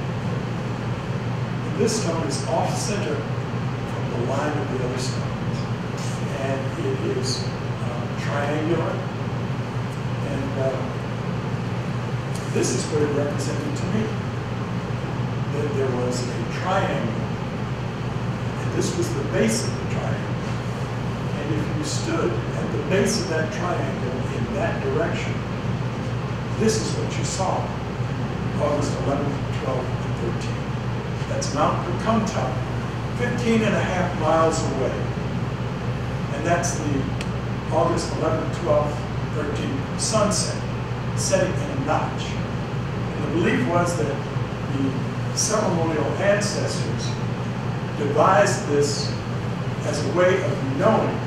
And this stone is off-center from the line of the other stones. And it is triangular. And this is what it represented to me. That there was a triangle. And this was the base of the triangle. And if you stood at the base of that triangle in that direction, this is what you saw. August 11th, 12th, and 13th. That's Mount Pocumtuck, 15.5 miles away. And that's the August 11th, 12th, 13th sunset, setting in a notch. And the belief was that the ceremonial ancestors devised this as a way of knowing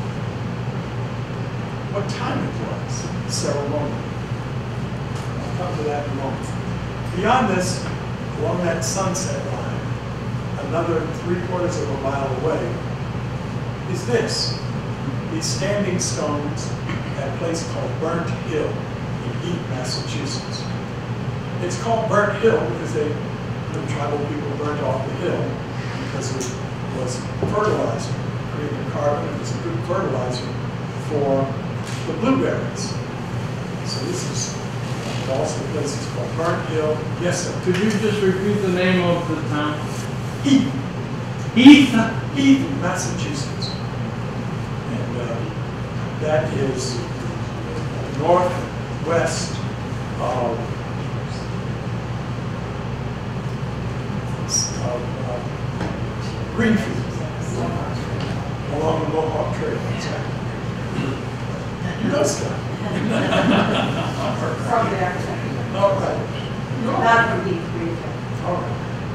what time it was, ceremonial. I'll come to that in a moment. Beyond this, along that sunset line, another 3/4 of a mile away, is this. These standing stones at a place called Burnt Hill in Eaton, Massachusetts. It's called Burnt Hill because the tribal people burnt off the hill because it was fertilizer, creating carbon. It was a good fertilizer for the blueberries. So this is also a place is called Burnt Hill. Yes, sir. Could you just repeat the name of the town? Eaton. Eaton, Massachusetts. And that is northwest of Greenfield, along the Mohawk Trail. You know stuff. From there. All right. Not from Deep Creek. All right.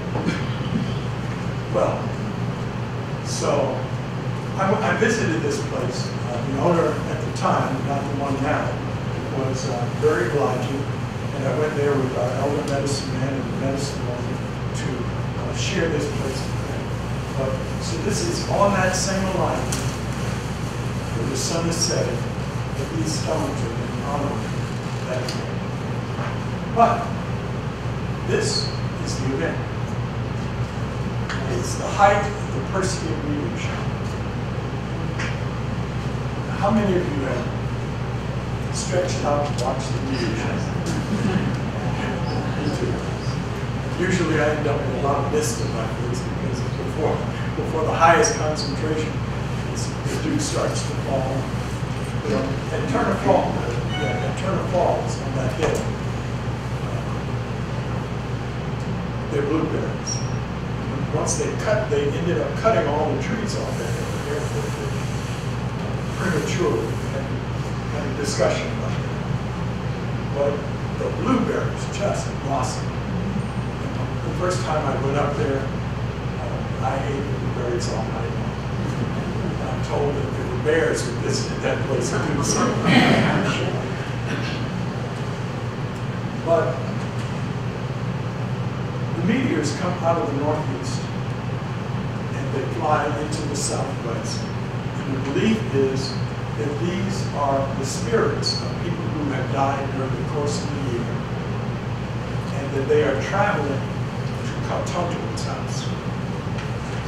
Well, so I visited this place. The owner at the time, not the one now, was very obliging, and I went there with our elder medicine man and the medicine woman to share this place with them. So this is on that same alignment where the sun is setting, that these stones are in honor of that event. But this is the event. It's the height of the Perseid meteor shower. How many of you have stretched out and watched the meteor shower? Me too. Usually I end up with a lot of mist in my face because before the highest concentration, the dew starts to fall. At Turner Falls on that hill, they're blueberries. Once they ended up cutting all the trees off that hill prematurely. Had a discussion about that. But the blueberries just blossomed. The first time I went up there, I ate blueberries all night long. And I'm told that there were bears who visited that place and do the same. But the meteors come out of the northeast and they fly into the southwest. And the belief is that these are the spirits of people who have died during the course of the year, and that they are traveling to Kautontuan's house.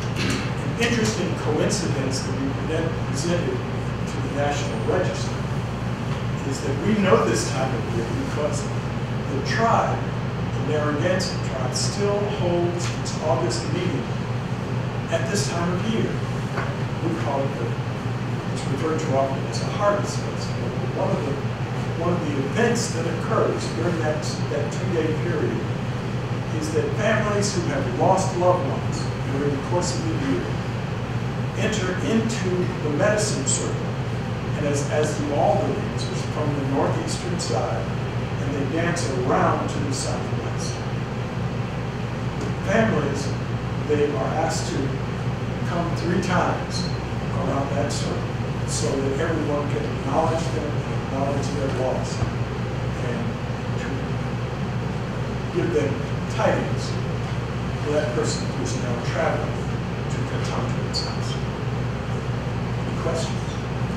interesting coincidence that we then presented to the National Register is that we know this time of year because the tribe, the Narragansett tribe, still holds its August meeting at this time of year. We call it it's referred to often as a harvest festival. One of the events that occurs during that 2-day period is that families who have lost loved ones during the course of the year enter into the medicine circle, and as do all the dancers from the northeastern side, and they dance around to the southwest. Families, they are asked to come 3 times around that circle so that everyone can acknowledge them and acknowledge their loss, and to give them tidings for that person who is now traveling to Katanka's house. Any questions?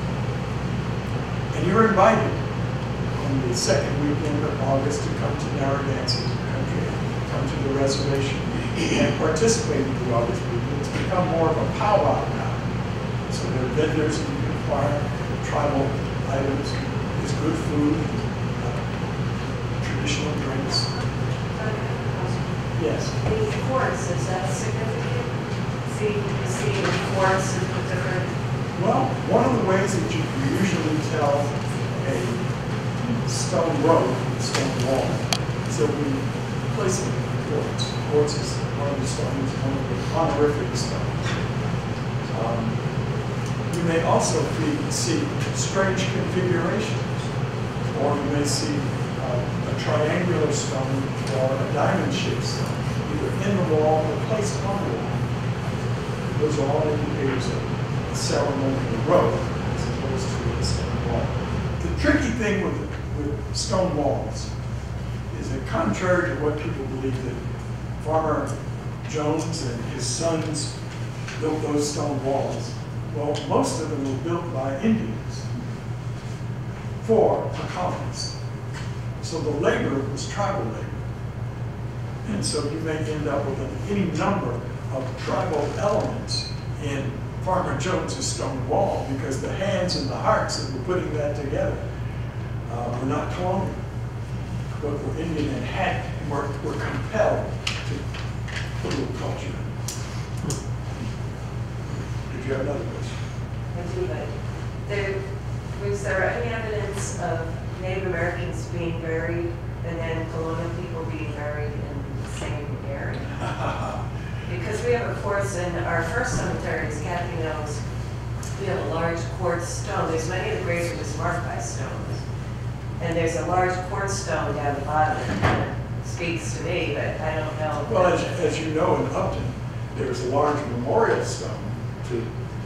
And you're invited on the 2nd weekend of August to come to Narragansett, come to the reservation and participate in the August weekend. It's become more of a powwow now. So there are vendors that you can acquire, tribal items, there's good food, traditional drinks. Yes. The quartz, is that significant? See the quartz is different. Well, one of the ways that you usually tell a stone road, stone wall, is that we place it in quartz. Quartz is one of the stones, one of the honorific stones. You may also see strange configurations, or you may see a triangular stone or a diamond-shaped stone, either in the wall or placed on the wall. Those are all indicators of a ceremonial road as opposed to a stone wall. The tricky thing with stone walls is that contrary to what people believe that Farmer Jones and his sons built those stone walls, well, most of them were built by Indians for the colonists. So the labor was tribal labor. And so you may end up with any number of tribal elements in Farmer Jones's stone wall because the hands and the hearts that were putting that together were not colonial, but were Indian and were compelled to put a little culture in. Did you have another question? I do, but was there any evidence of Native Americans being buried and then colonial people being buried in the same area? Because we have a quartz in our first cemetery, as Kathy knows, we have a large quartz stone. There's many of the graves are just marked by stones. And there's a large quartz stone down the bottom that kind of speaks to me, but I don't know. Well, as you know, in Upton, there's a large memorial stone to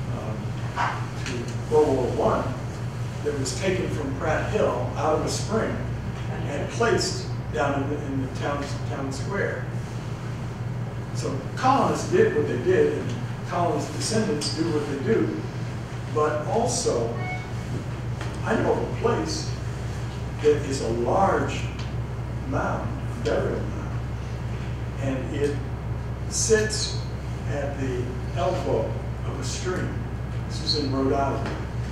World War I that was taken from Pratt Hill out of a spring and placed down in the town square. So colonists did what they did, and colonists' descendants do what they do. But also, I know of a place that is a large mound, burial mound, and it sits at the elbow of a stream. This is in Rhode Island.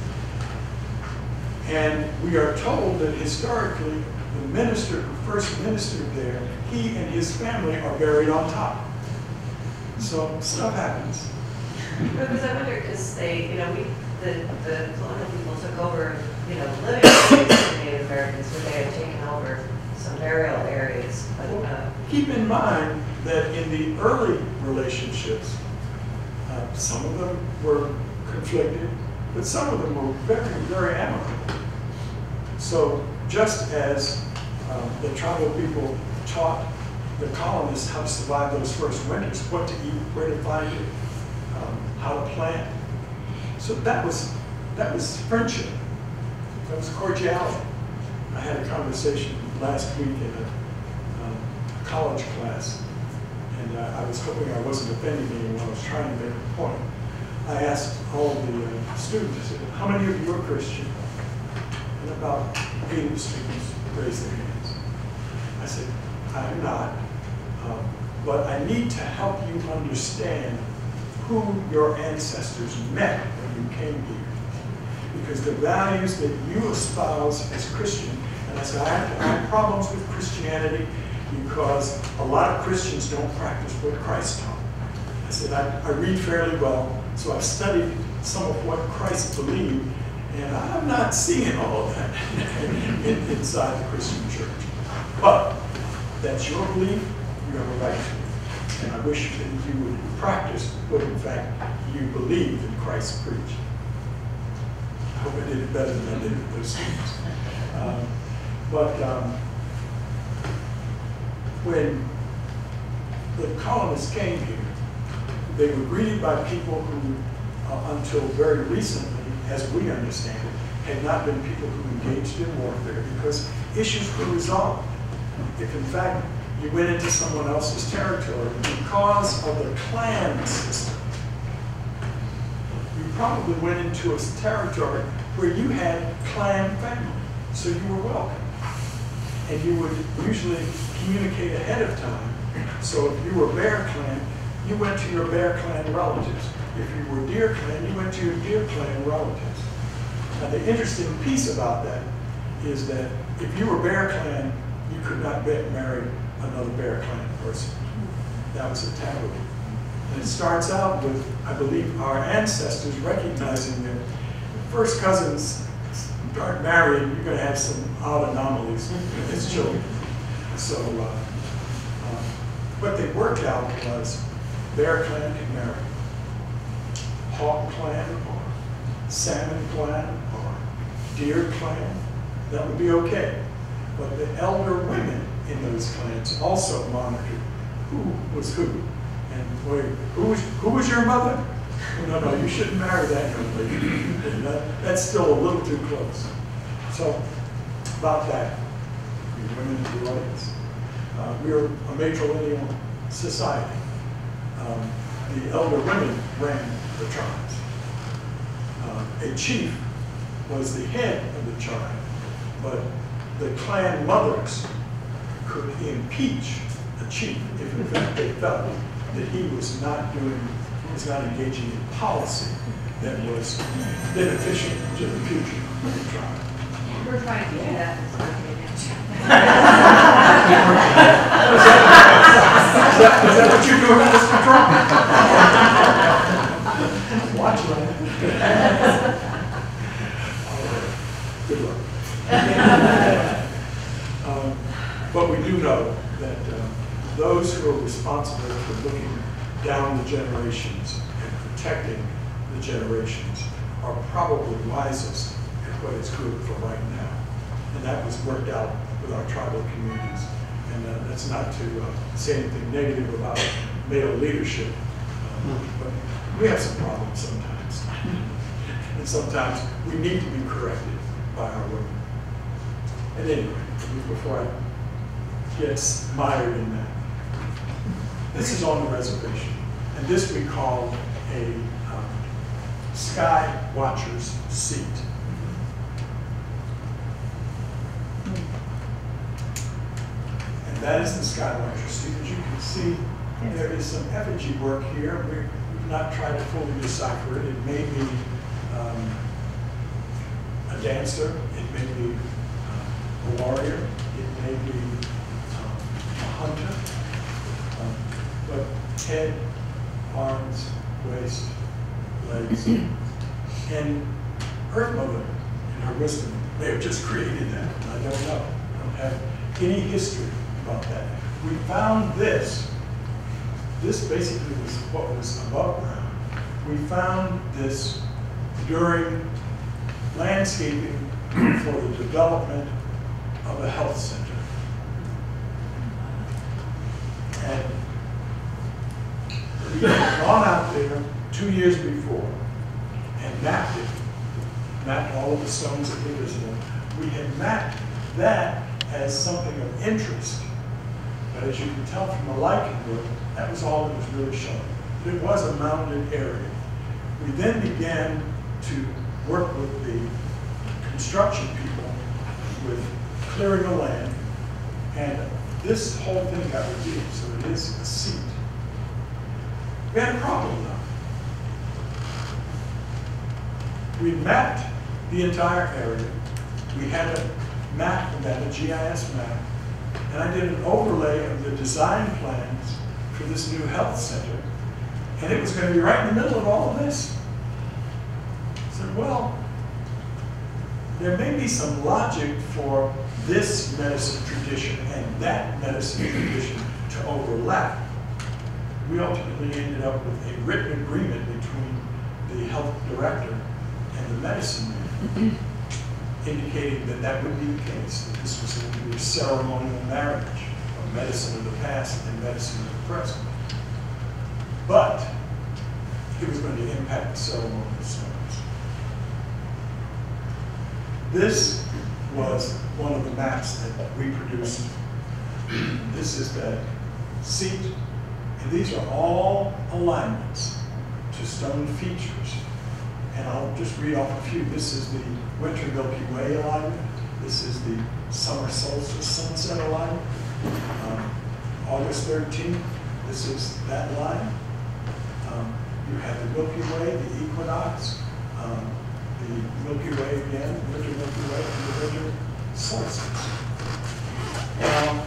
And we are told that historically, the minister who first ministered there, he and his family are buried on top. So stuff happens. Because I wonder, because they, the colonial people took over, living areas of Native Americans, where they had taken over some burial areas. But, keep in mind that in the early relationships, some of them were conflicted, but some of them were very, very amicable. So just as the tribal people taught the colonists how to survive those first winters, what to eat, where to find it, how to plant. So that was friendship. That was cordiality. I had a conversation last week in a college class, and I was hoping I wasn't offending anyone. I was trying to make a point. I asked all the students, I said, how many of you are Christian? And about 8 of the students raised their hands. I said, I'm not, but I need to help you understand who your ancestors met when you came here. Because the values that you espouse as Christian, and I said, I have problems with Christianity because a lot of Christians don't practice what Christ taught. I said, I read fairly well, so I've studied some of what Christ believed, and I'm not seeing all of that inside the Christian church. But that's your belief, you have a right to it. And I wish that you would practice what, in fact, you believe that Christ preached. I hope I did it better than I did with those students. When the colonists came here, they were greeted by people who, until very recently, as we understand it, had not been people who engaged in warfare because issues were resolved. If in fact you went into someone else's territory because of the clan system, you probably went into a territory where you had clan family, so you were welcome. And you would usually communicate ahead of time. So if you were Bear Clan, you went to your Bear Clan relatives. If you were Deer Clan, you went to your Deer Clan relatives. Now the interesting piece about that is that if you were Bear Clan, you could not marry another Bear Clan person. That was a taboo. And it starts out with, I believe, our ancestors recognizing that first cousins start marrying, you're going to have some odd anomalies as children. So what they worked out was Bear Clan can marry Hawk Clan or Salmon Clan or Deer Clan. That would be okay. But the elder women in those clans also monitored who was who. And wait, who was your mother? No, you shouldn't marry that young lady. That's still a little too close. So, about that, you women in the audience. We're a matrilineal society. The elder women ran the tribes. A chief was the head of the tribe, but the clan mothers could impeach the chief if in fact they felt that he was not engaging in policy that was beneficial to the future of the tribe. We're trying to do that. It's not going to Is that what you're doing, Mr. Trump? Watch that. Good luck. But we do know that those who are responsible for looking down the generations and protecting the generations are probably wisest at what is good for right now. And that was worked out with our tribal communities. And that's not to say anything negative about male leadership, but we have some problems sometimes. And sometimes we need to be corrected by our women. And anyway, before I get mired in that, this is on the reservation. And this we call a sky watcher's seat. And that is the sky watcher's seat. As you can see, there is some effigy work here. We've not tried to fully decipher it. It may be a dancer. It may be a warrior. It may be a hunter. But head, arms, waist, legs, and Earth Mother, in her wisdom, may have just created that. I don't know. I don't have any history about that. We found this. This basically was what was above ground. We found this during landscaping for the development of a health center. And we had gone out there 2 years before and mapped it, mapped all of the stones that were visible. We had mapped that as something of interest. But as you can tell from the lichen work, that was all that was really shown. It was a mounded area. We then began to work with the construction people with clearing the land, and this whole thing got reduced, so it is a seat. We had a problem though. We mapped the entire area. We had a map of that, a GIS map, and I did an overlay of the design plans for this new health center, and it was going to be right in the middle of all of this. I said, well, there may be some logic for this medicine tradition and that medicine tradition to overlap. We ultimately ended up with a written agreement between the health director and the medicine man, indicating that that would be the case, that this was going to be a ceremonial marriage of medicine of the past and medicine of the present. But it was going to impact ceremonial stones. This was one of the maps that we produced. This is that seat, and these are all alignments to stone features. And I'll just read off a few. This is the winter Milky Way alignment. This is the summer solstice sunset alignment. August 13th, this is that line. You have the Milky Way, the equinox, the Milky Way again, winter Milky Way, and the winter solstice. Now,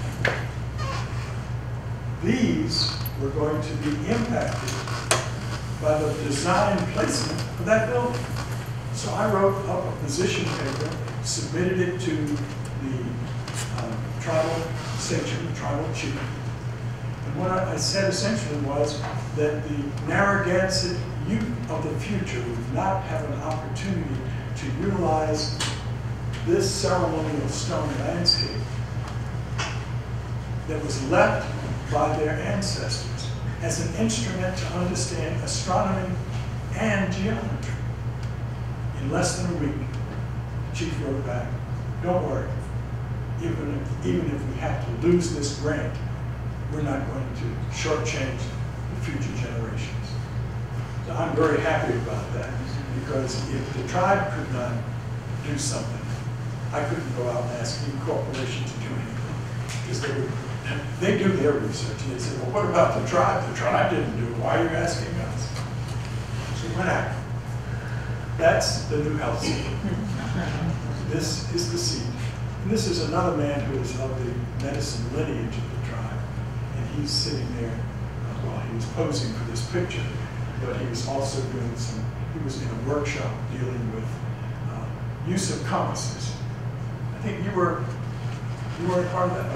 these were going to be impacted by the design placement of that building. So I wrote up a position paper, submitted it to the tribal section, the tribal chief. And what I said essentially was that the Narragansett youth of the future would not have an opportunity to utilize this ceremonial stone landscape that was left by their ancestors as an instrument to understand astronomy and geometry. In less than a week, the chief wrote back, don't worry, even if we have to lose this grant, we're not going to shortchange the future generations. So I'm very happy about that, because if the tribe could not do something, I couldn't go out and ask any corporation to do anything, because they do their research, and they say, well, what about the tribe? The tribe didn't do it. Why are you asking us? So we went out. That's the new health seat. This is the seat. And this is another man who is of the medicine lineage of the tribe. And he's sitting there, well, he was posing for this picture, but he was also doing he was in a workshop dealing with use of compasses. I think you were a part of that?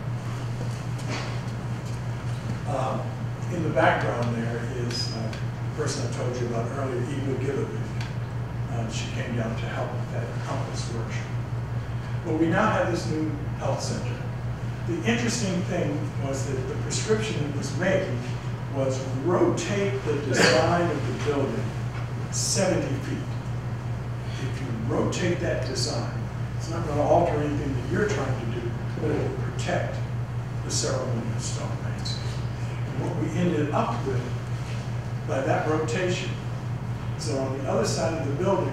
Okay. In the background there is the person I told you about earlier, Eva Gillibrand. She came down to help with that compass workshop. Well, we now have this new health center. The interesting thing was that the prescription that was made was rotate the design of the building 70 feet. If you rotate that design, it's not going to alter anything that you're trying to do, but it will protect the ceremonial stone landscape. And what we ended up with by that rotation, so on the other side of the building,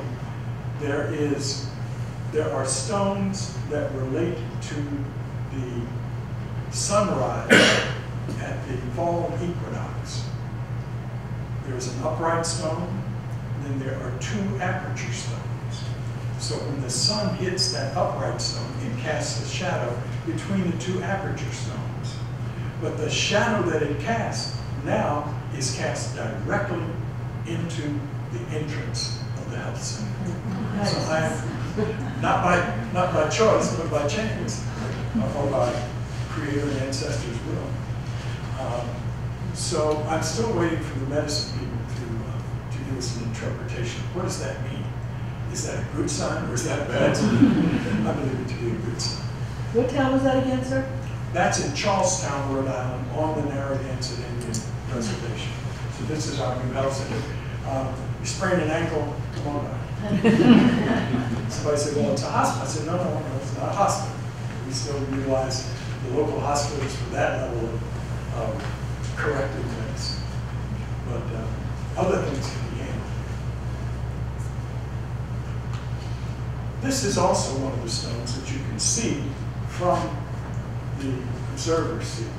there are stones that relate to the sunrise at the fall equinox. There's an upright stone, and then there are two aperture stones. So when the sun hits that upright stone, it casts a shadow between the two aperture stones. But the shadow that it casts now is cast directly into the entrance of the health center. Nice. So I am, not by choice, but by chance, or by creator and ancestors' will. So I'm still waiting for the medicine people to give us an interpretation. What does that mean? Is that a good sign or is that a bad sign? I believe it to be a good sign. What town was that again, sir? That's in Charlestown, Rhode Island, on the Narragansett Indian Reservation. So this is our new health center. You sprained an ankle, come on out. Somebody said, well, it's a hospital. I said, no, it's not a hospital. We still utilize the local hospitals for that level of corrective medicine. But other things can be handled. This is also one of the stones that you can see from the observer seat.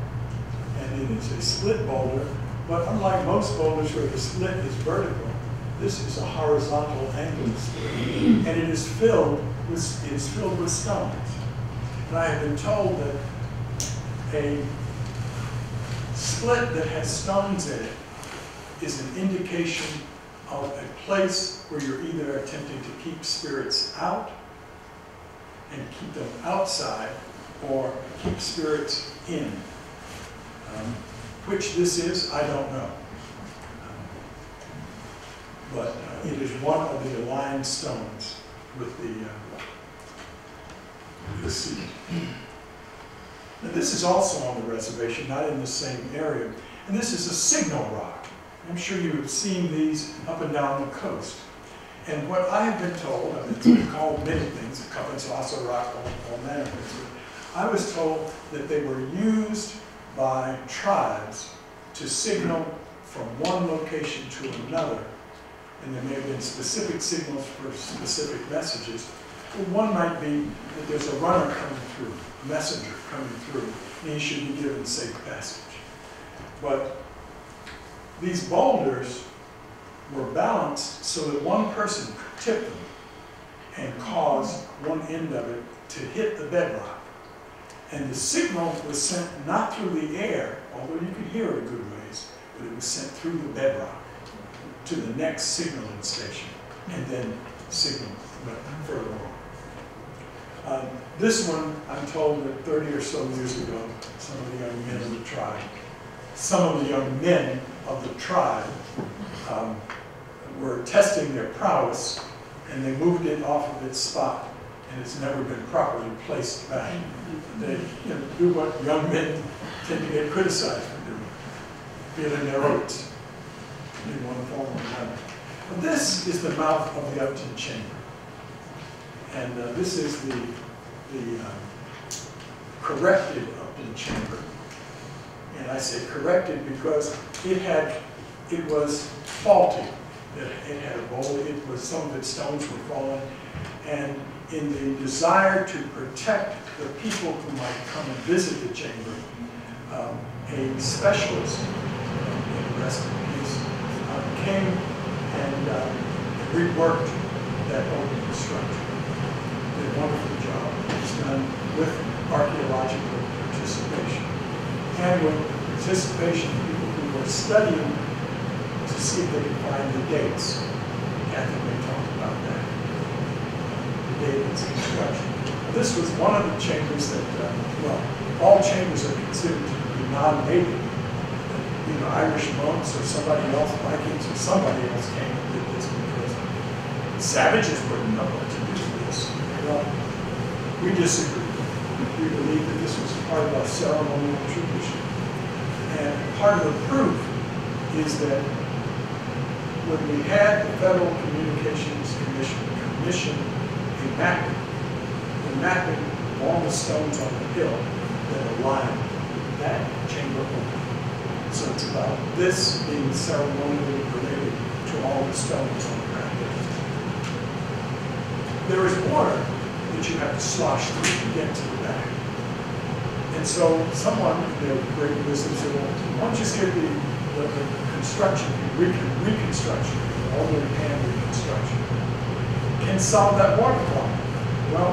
And it is a split boulder, but unlike most boulders where the split is vertical, This is a horizontal angle split, and it is filled with stones. And I have been told that a split that has stones in it is an indication of a place where you're either attempting to keep spirits out and keep them outside, or keep spirits in. Which this is, I don't know. But it is one of the aligned stones with the sea. Now, this is also on the reservation, not in the same area. And this is a signal rock. I'm sure you have seen these up and down the coast. And what I have been told, it's been called many things, a cup and saucer rock, all manner of things. I was told that they were used by tribes to signal from one location to another. And there may have been specific signals for specific messages. Well, one might be that there's a runner coming through, a messenger coming through, and he should be given safe passage. But these boulders were balanced so that one person could tip them and cause one end of it to hit the bedrock. And the signal was sent not through the air, although you could hear it a good ways, but it was sent through the bedrock to the next signaling station, and then signal further on. This one, I'm told that 30 or so years ago, some of the young men of the tribe were testing their prowess, and they moved it off of its spot, and it's never been properly placed back. They do what young men tend to get criticized for doing, feeling their oats in one form or another. But this is the mouth of the Upton Chamber. And this is the corrected Upton Chamber. And I say corrected because it was faulty. It had a bowl, some of its stones were fallen. And in the desire to protect the people who might come and visit the chamber, a specialist, in rest in peace, came and reworked that open structure. Did a wonderful job. It's done with archaeological participation. And with participation of people who were studying to see if they could find the dates. Kathy may talk about that. The date of its construction. This was one of the chambers that, well, all chambers are considered to be non-native. Irish monks or somebody else, Vikings or somebody else came and did this because savages wouldn't know what to do with this. Well, we disagree. We believe that this was part of our ceremonial tradition. And part of the proof is that when we had the Federal Communications Commission commission a mapping, the mapping of all the stones on the hill that aligned that chamber open. So it's about this being ceremonially related to all the stones on the ground. There is water that you have to slosh through to get to the back. And so someone, their great wisdom said, well, why don't you see the construction, reconstruction, all the hand reconstruction, can solve that water problem? Well,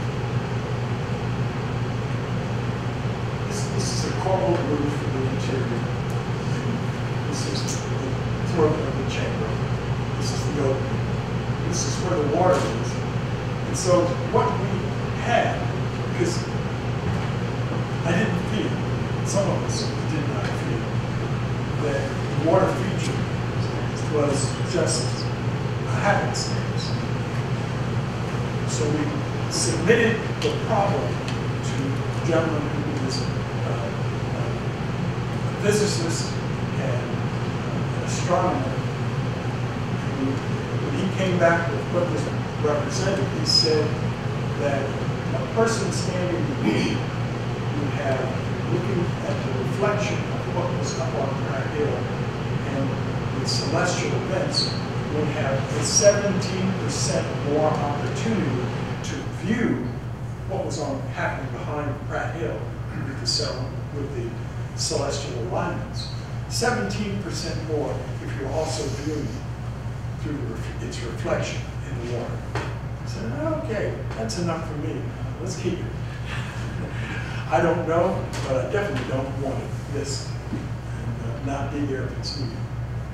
this is a coral roof for the interior. This is the throat of the chamber. This is the opening. This is where the water is. And so what we had, because I didn't feel, some of us did not feel, that the water feature was just a happenstance. So we submitted the problem to a gentleman who was a physicist and an astronomer. And when he came back with what was represented, he said that a person standing beneath would have, looking at the reflection of what was up on Pratt Hill and the celestial events, would have a 17% more opportunity to view what was happening behind Pratt Hill with the celestial alignments. 17% more if you're also viewing through its reflection in the water. I said, okay, that's enough for me. Let's keep it. I don't know, but I definitely don't want it, this, and not be there if it's needed.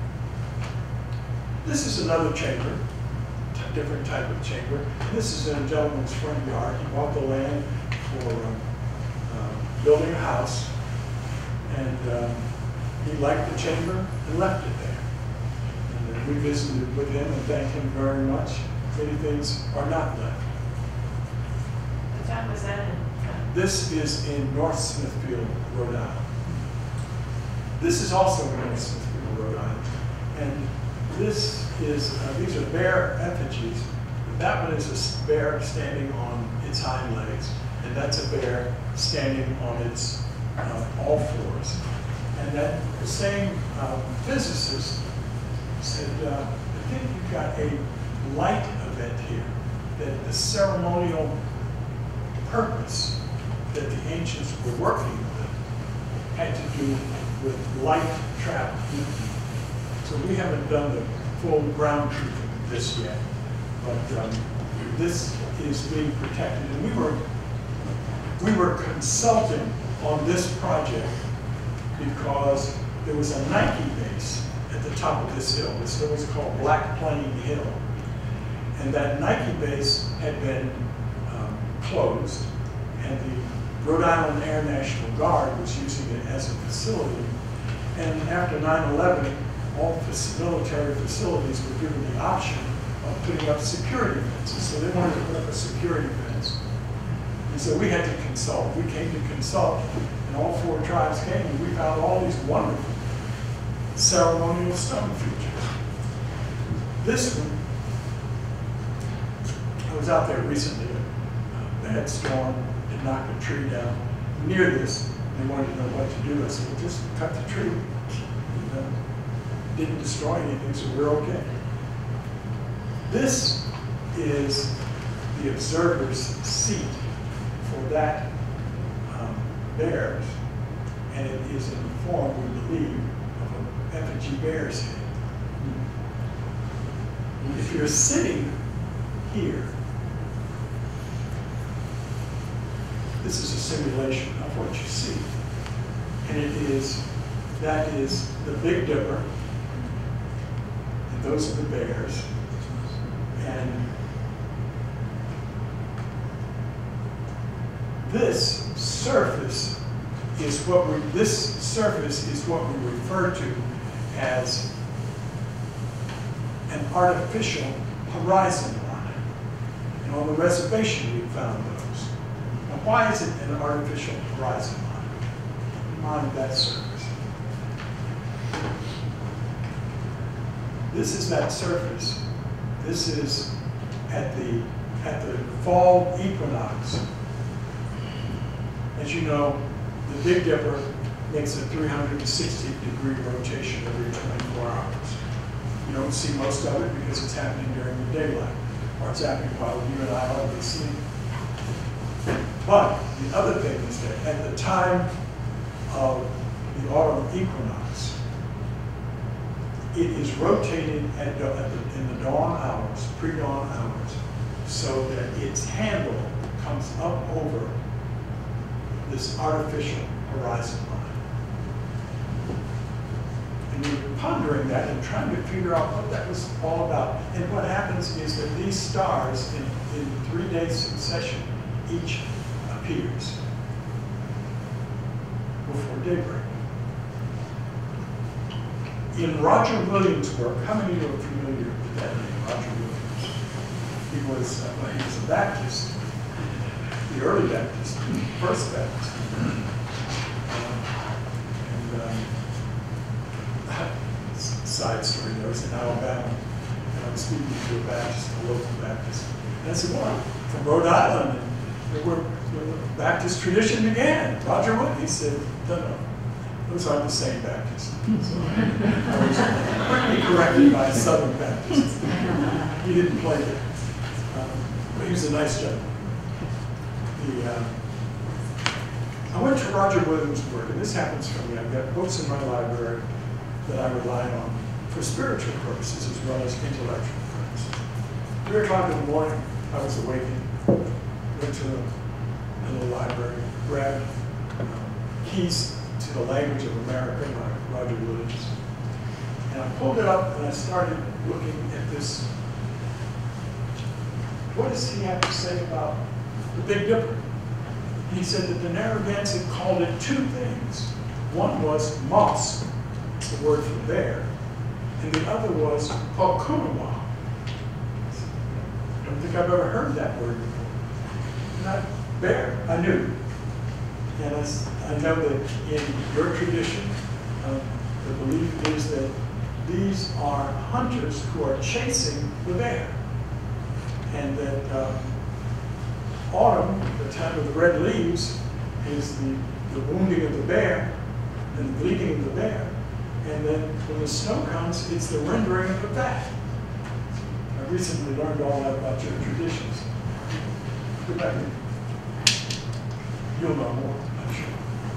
This is another chamber, different type of chamber. This is in a gentleman's front yard. He bought the land for building a house, and he liked the chamber and left it there. And we visited with him and thanked him very much. Many things are not left. What time was that in? This is in North Smithfield, Rhode Island. This is also in North Smithfield, Rhode Island. And this is, these are bear effigies. That one is a bear standing on its hind legs, and that's a bear standing on its all fours. And that the same physicist said, I think you've got a light event here, that the ceremonial purpose that the ancients were working with had to do with light travel. So we haven't done the full ground truth of this yet, but this is being protected. And we were consulting on this project because there was a Nike base at the top of this hill. This hill was called Black Plain Hill. And that Nike base had been closed, and the Rhode Island Air National Guard was using it as a facility. And after 9/11, all military facilities were given the option of putting up security fences. So they wanted to put up a security fence. And so we had to consult. We came to consult, and all four tribes came, and we found all these wonderful ceremonial stone features. This one, I was out there recently, a bad storm, it knocked a tree down. Near this, they wanted to know what to do. I said, well, just cut the tree. Didn't destroy anything, so we're okay. This is the observer's seat for that bears, and it is in the form, we believe, of an effigy bear's head. If you're sitting here, this is a simulation of what you see, and that is the Big Dipper. Those are the bears, and this surface is what we refer to as an artificial horizon line. And on the reservation, we found those. Now, why is it an artificial horizon line? On that surface. This is that surface. This is at the fall equinox. As you know, the Big Dipper makes a 360-degree rotation every 24 hours. You don't see most of it because it's happening during the daylight, or it's happening while you and I are asleep. But the other thing is that at the time of the autumn equinox, it is rotated in the dawn hours, pre-dawn hours, so that its handle comes up over this artificial horizon line. And we were pondering that and trying to figure out what that was all about. And what happens is that these stars, in 3-day succession, each appears before daybreak. In Roger Williams' work, how many of you are familiar with that name, Roger Williams? He was a Baptist, the early Baptist, the first Baptist. Side story, I was in Alabama, and I was speaking to a Baptist, a local Baptist. And I said, well, I'm from Rhode Island, and where the Baptist tradition began. Roger Williams. He said, no. Those aren't the same Baptists. So I was quickly corrected by a Southern Baptist. He didn't play there. But he was a nice gentleman. I went to Roger Williams' work, and this happens for me. I've got books in my library that I rely on for spiritual purposes as well as intellectual purposes. 3 o'clock in the morning, I was awakened, went to a little library, grabbed Keys to the Language of America by Roger Williams. And I pulled it up and I started looking at this. What does he have to say about the Big Dipper? He said that the Narragansett called it 2 things. One was moss, the word for bear, and the other was Pakunawa. I don't think I've ever heard that word before. Not bear, I knew. And I know that in your tradition, the belief is that these are hunters who are chasing the bear. And that autumn, the time of the red leaves, is the wounding of the bear and the bleeding of the bear. And then when the snow comes, it's the rendering of the fat. I recently learned all that about your traditions. Go back and you'll know more, I'm sure.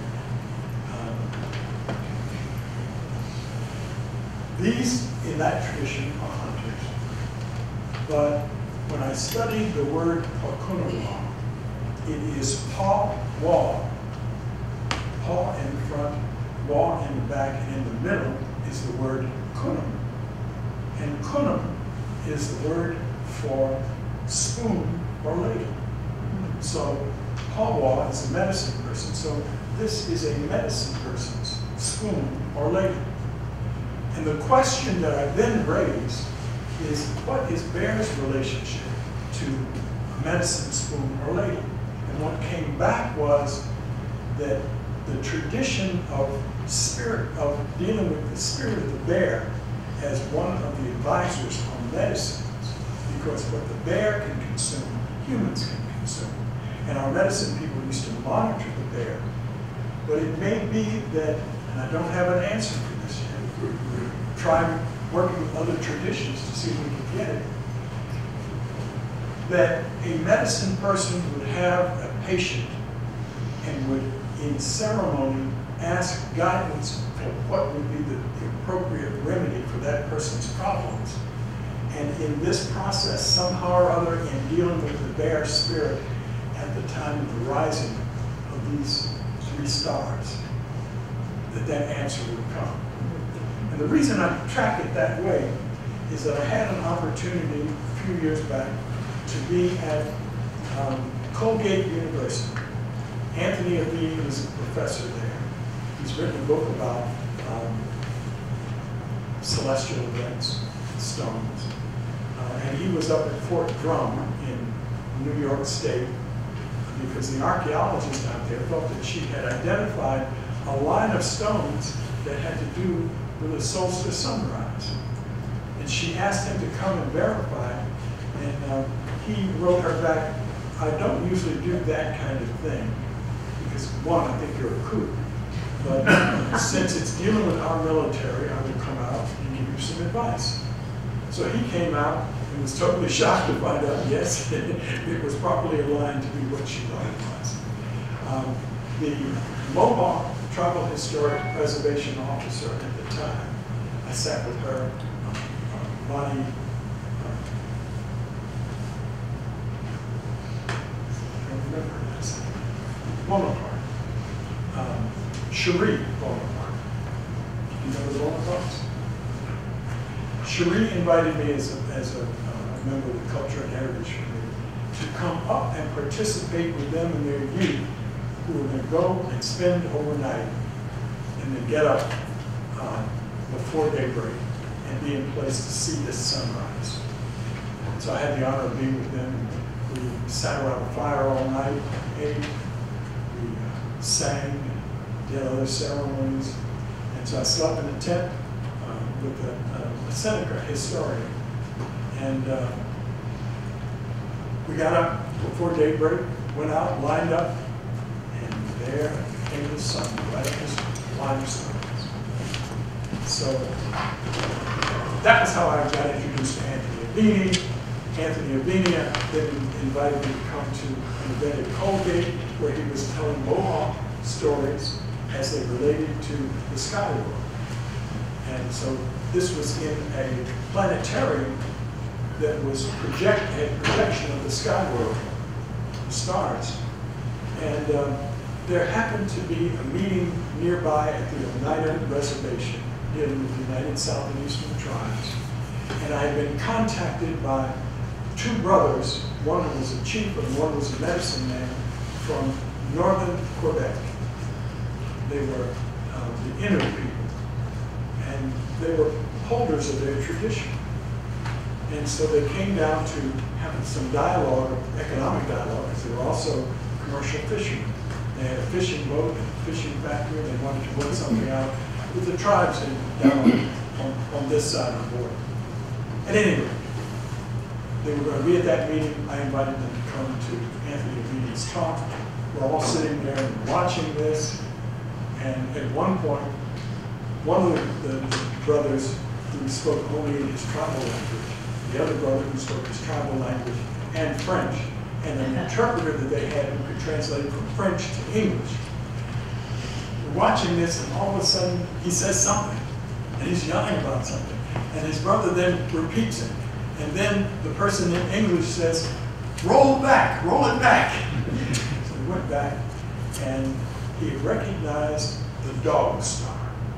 These, in that tradition, are hunters. But when I studied the word Pakunawa, it is paw-wa. Paw in front, wa in the back, and in the middle is the word kunum. And kunum is the word for spoon or ladle. So paw-wa is a medicine person. So this is a medicine person's spoon or ladle. And the question that I then raised is, what is bear's relationship to a medicine spoon or ladle? And what came back was that the tradition of dealing with the spirit of the bear as one of the advisors on medicines, because what the bear can consume, humans can consume. And our medicine people used to monitor the bear. But it may be that, and I don't have an answer for this yet, try working with other traditions to see if we can get it, that a medicine person would have a patient and would, in ceremony, ask guidance for what would be the appropriate remedy for that person's problems. And in this process, somehow or other, in dealing with the bear spirit at the time of the rising of these 3 stars, that answer would come. And the reason I track it that way is that I had an opportunity a few years back to be at Colgate University. Anthony Aveen is a professor there. He's written a book about celestial events, stones. And he was up at Fort Drum in New York State because the archaeologist out there thought that she had identified a line of stones that had to do with a solstice sunrise. And she asked him to come and verify, and he wrote her back, I don't usually do that kind of thing, because 1, I think you're a kook, but since it's dealing with our military, I will come out and give you some advice. So he came out and was totally shocked to find out, yes, it was properly aligned to be what she thought it was. The Mohawk Tribal Historic Preservation Officer at the time, I sat with her, Bonnie, I don't remember her last name, Bonaparte, Cherie Bonaparte. Do you know the Bonapartes? Cherie invited me as a member of the Culture and Heritage Committee to come up and participate with them in their youth, who were going to go and spend overnight and then get up before daybreak and be in place to see this sunrise. So I had the honor of being with them. We sat around the fire all night, ate, we sang, and did other ceremonies. And so I slept in a tent with a Seneca historian. And we got up before daybreak, went out, lined up, and there came the sun, right as limestone. So that was how I got introduced to Anthony Aveni. Anthony Aveni then invited me to come to an event at Colgate where he was telling Mohawk stories as they related to the sky world. And so this was in a planetarium that was had projection of the sky world, the stars. And there happened to be a meeting nearby at the Oneida Reservation, dealing with the United South and Eastern Tribes. And I had been contacted by two brothers, one was a chief and one was a medicine man from northern Quebec. They were the Innu people, and they were holders of their tradition. And so they came down to have some dialogue, economic dialogue, because they were also commercial fishermen. They had a fishing boat and a fishing factory, and they wanted to work something out with the tribes down on this side of the border. At any rate, they were going to be at that meeting. I invited them to come to Anthony Avini's talk. We're all sitting there and watching this. And at one point, one of the brothers who spoke only in his tribal language, the other brother who spoke his tribal language and French, and an interpreter that they had who could translate from French to English. We're watching this, and all of a sudden, he says something, and he's yelling about something. And his brother then repeats it. And then the person in English says, roll back, roll it back. So he went back, and he recognized the dog star.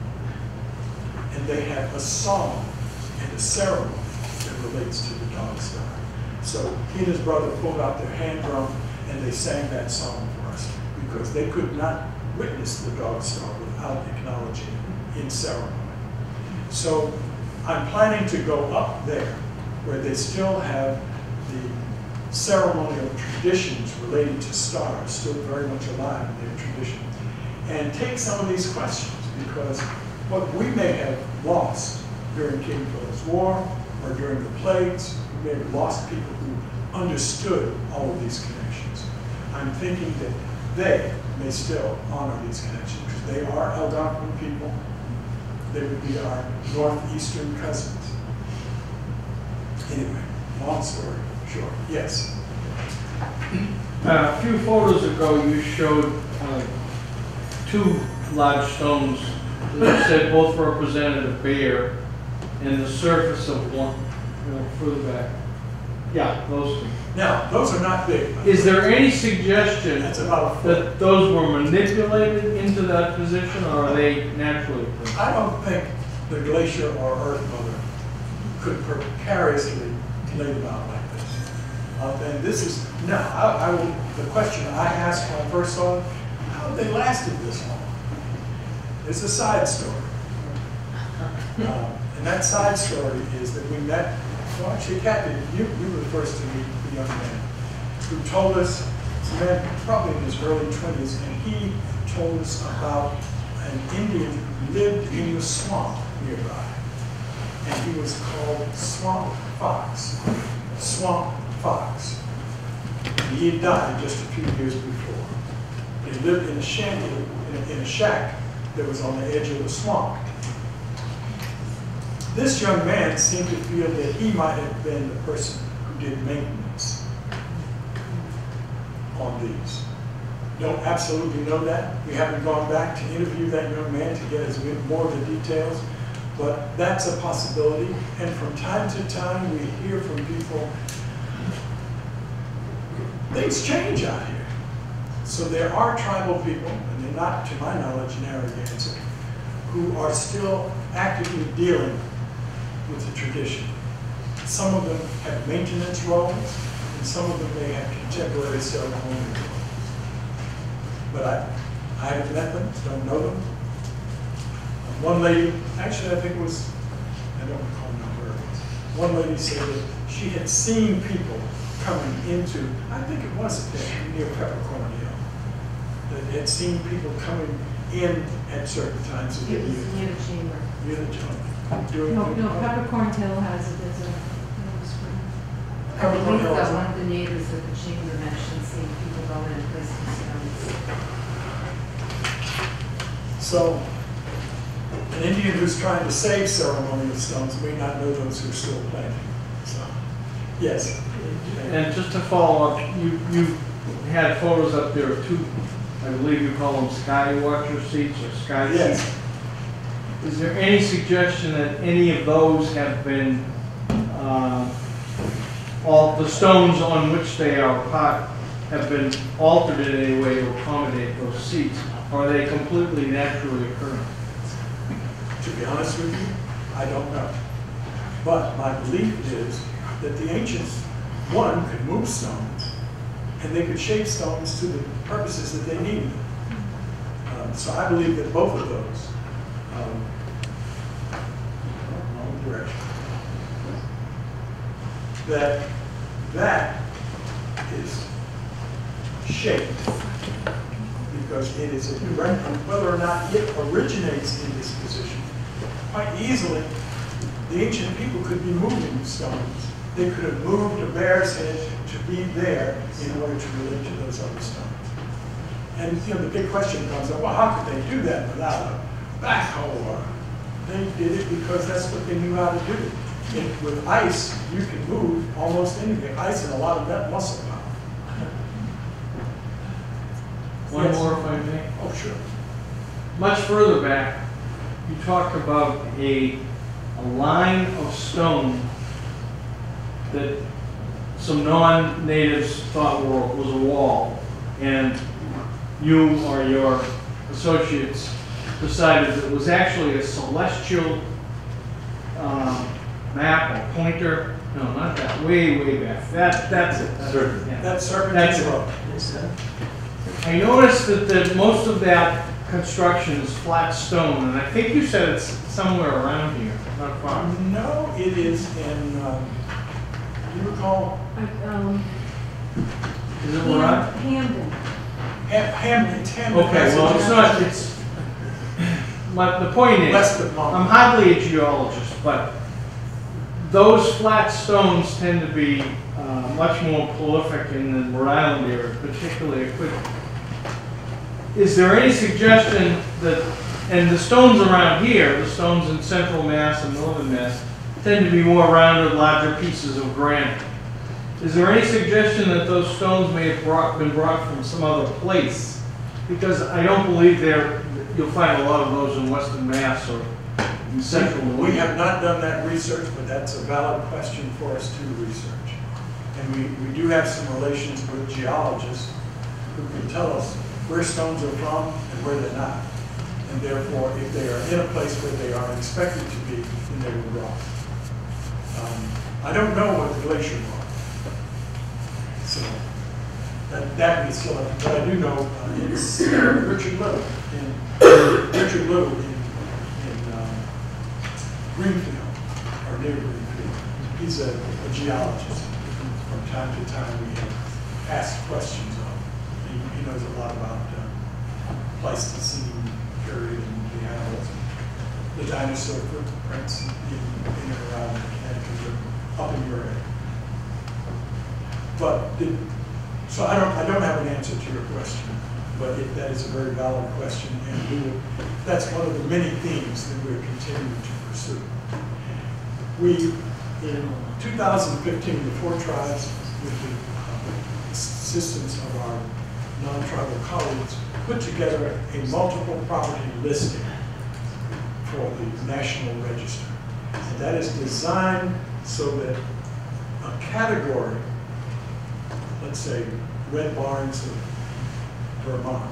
And they have a song and a ceremony that relates to the dog star. So he and his brother pulled out their hand drum, and they sang that song for us, because they could not witness the dog star without acknowledging it in ceremony. So I'm planning to go up there, where they still have the ceremonial traditions related to stars, still very much alive in their tradition, and take some of these questions, because what we may have lost during King Philip's War or during the plagues, we may have lost people who understood all of these connections. I'm thinking that they may still honor these connections, because they are Algonquin people. They would be our northeastern cousins. Anyway, long story short. Yes? A few photos ago, you showed two large stones that you said both represented a bear, and the surface of one, further back. Yeah, those two. Now, those are not big. Is there any suggestion That's about a foot. that those were manipulated into that position, or are they naturally occurring? I don't think the glacier or Earth Mother could precariously lay them out like this. And this is, no, I will, the question I asked when I first saw it, how have they lasted this long? It's a side story. And that side story is that we met, well, actually, Kathy, you were the first to meet the young man who told us, it's a man probably in his early 20s, and he told us about an Indian who lived in the swamp nearby. And he was called Swamp Fox. Swamp Fox. And he had died just a few years before. He lived in a shanty, in a shack that was on the edge of the swamp. This young man seemed to feel that he might have been the person who did maintenance on these. Don't absolutely know that. We haven't gone back to interview that young man to get as more of the details, but that's a possibility. And from time to time, we hear from people, things change out here. So there are tribal people, and they're not, to my knowledge, Narragansett, who are still actively dealing with the tradition. Some of them have maintenance roles, and some of them may have contemporary ceremonial roles. But I haven't met them, don't know them. One lady, actually I think it was, I don't recall where it was. One lady said that she had seen people coming into, I think it was near Peppercorn Hill, that had seen people coming in at certain times of the It was year. near the chamber. Near the chamber. No, Peppercorn Hill has it as a spring. I believe that one of the neighbors of the chamber mentioned seeing people go in and place stones. So, an Indian who's trying to save ceremonial stones may not know those who are still planting. So, yes. And just to follow up, you had photos up there of two, I believe you call them sky watcher seats or sky Yes. seats. is there any suggestion that any of those have been, all the stones on which they are part have been altered in any way to accommodate those seats? Or are they completely naturally occurring? To be honest with you, I don't know. But my belief is that the ancients, one, could move stones, and they could shape stones to the purposes that they needed. So I believe that both of those, wrong direction, that is shaped because it is a direct, whether or not it originates in this position. Quite easily, the ancient people could be moving stones. They could have moved a bear's head to be there in order to relate to those other stones. And the big question comes up, well, how could they do that without a backhoe? They did it because that's what they knew how to do. With ice, you can move almost anything. Ice and a lot of that muscle power. One Yes. more, if I may. Oh, sure. Much further back, you talk about a line of stone that some non-natives thought was a wall, and you or your associates decided that it was actually a celestial map or pointer. No, not that. Way back. That's it. Yeah. That's Serpentine That's it. Road. I noticed that most of that construction is flat stone, and I think you said it's somewhere around here, not far. No, it is in, do you recall, Is it where I? Hamden. Hamden, it's Hamden. Okay, well, it's not, Massachusetts. the point is, West of I'm Monmouth. hardly a geologist, but those flat stones tend to be much more prolific in the Rhode Island area, particularly Aquidneck. Is there any suggestion that, and the stones around here, the stones in central Mass and northern Mass, tend to be more rounded, larger pieces of granite. Is there any suggestion that those stones may have been brought from some other place? Because I don't believe you'll find a lot of those in western Mass or in central New We England. have not done that research, but that's a valid question for us to research. And we do have some relations with geologists who can tell us where stones are from and where they're not. And therefore, if they are in a place where they are expected to be, then they were brought. I don't know what the glacier was. So that we still have, but I do know it's Richard Little in Greenfield, or near Greenfield. He's a geologist. From time to time, we have asked questions of. He knows a lot about Pleistocene period and the animals, the dinosaur footprints in and around the Connecticut River, up in your area. But so I don't have an answer to your question, but that is a very valid question, and that's one of the many themes that we're continuing to pursue. We, in 2015, the 4 tribes, with the assistance of our non-tribal colleagues, put together a multiple property listing for the National Register. And that is designed so that a category, let's say Red Barns of Vermont,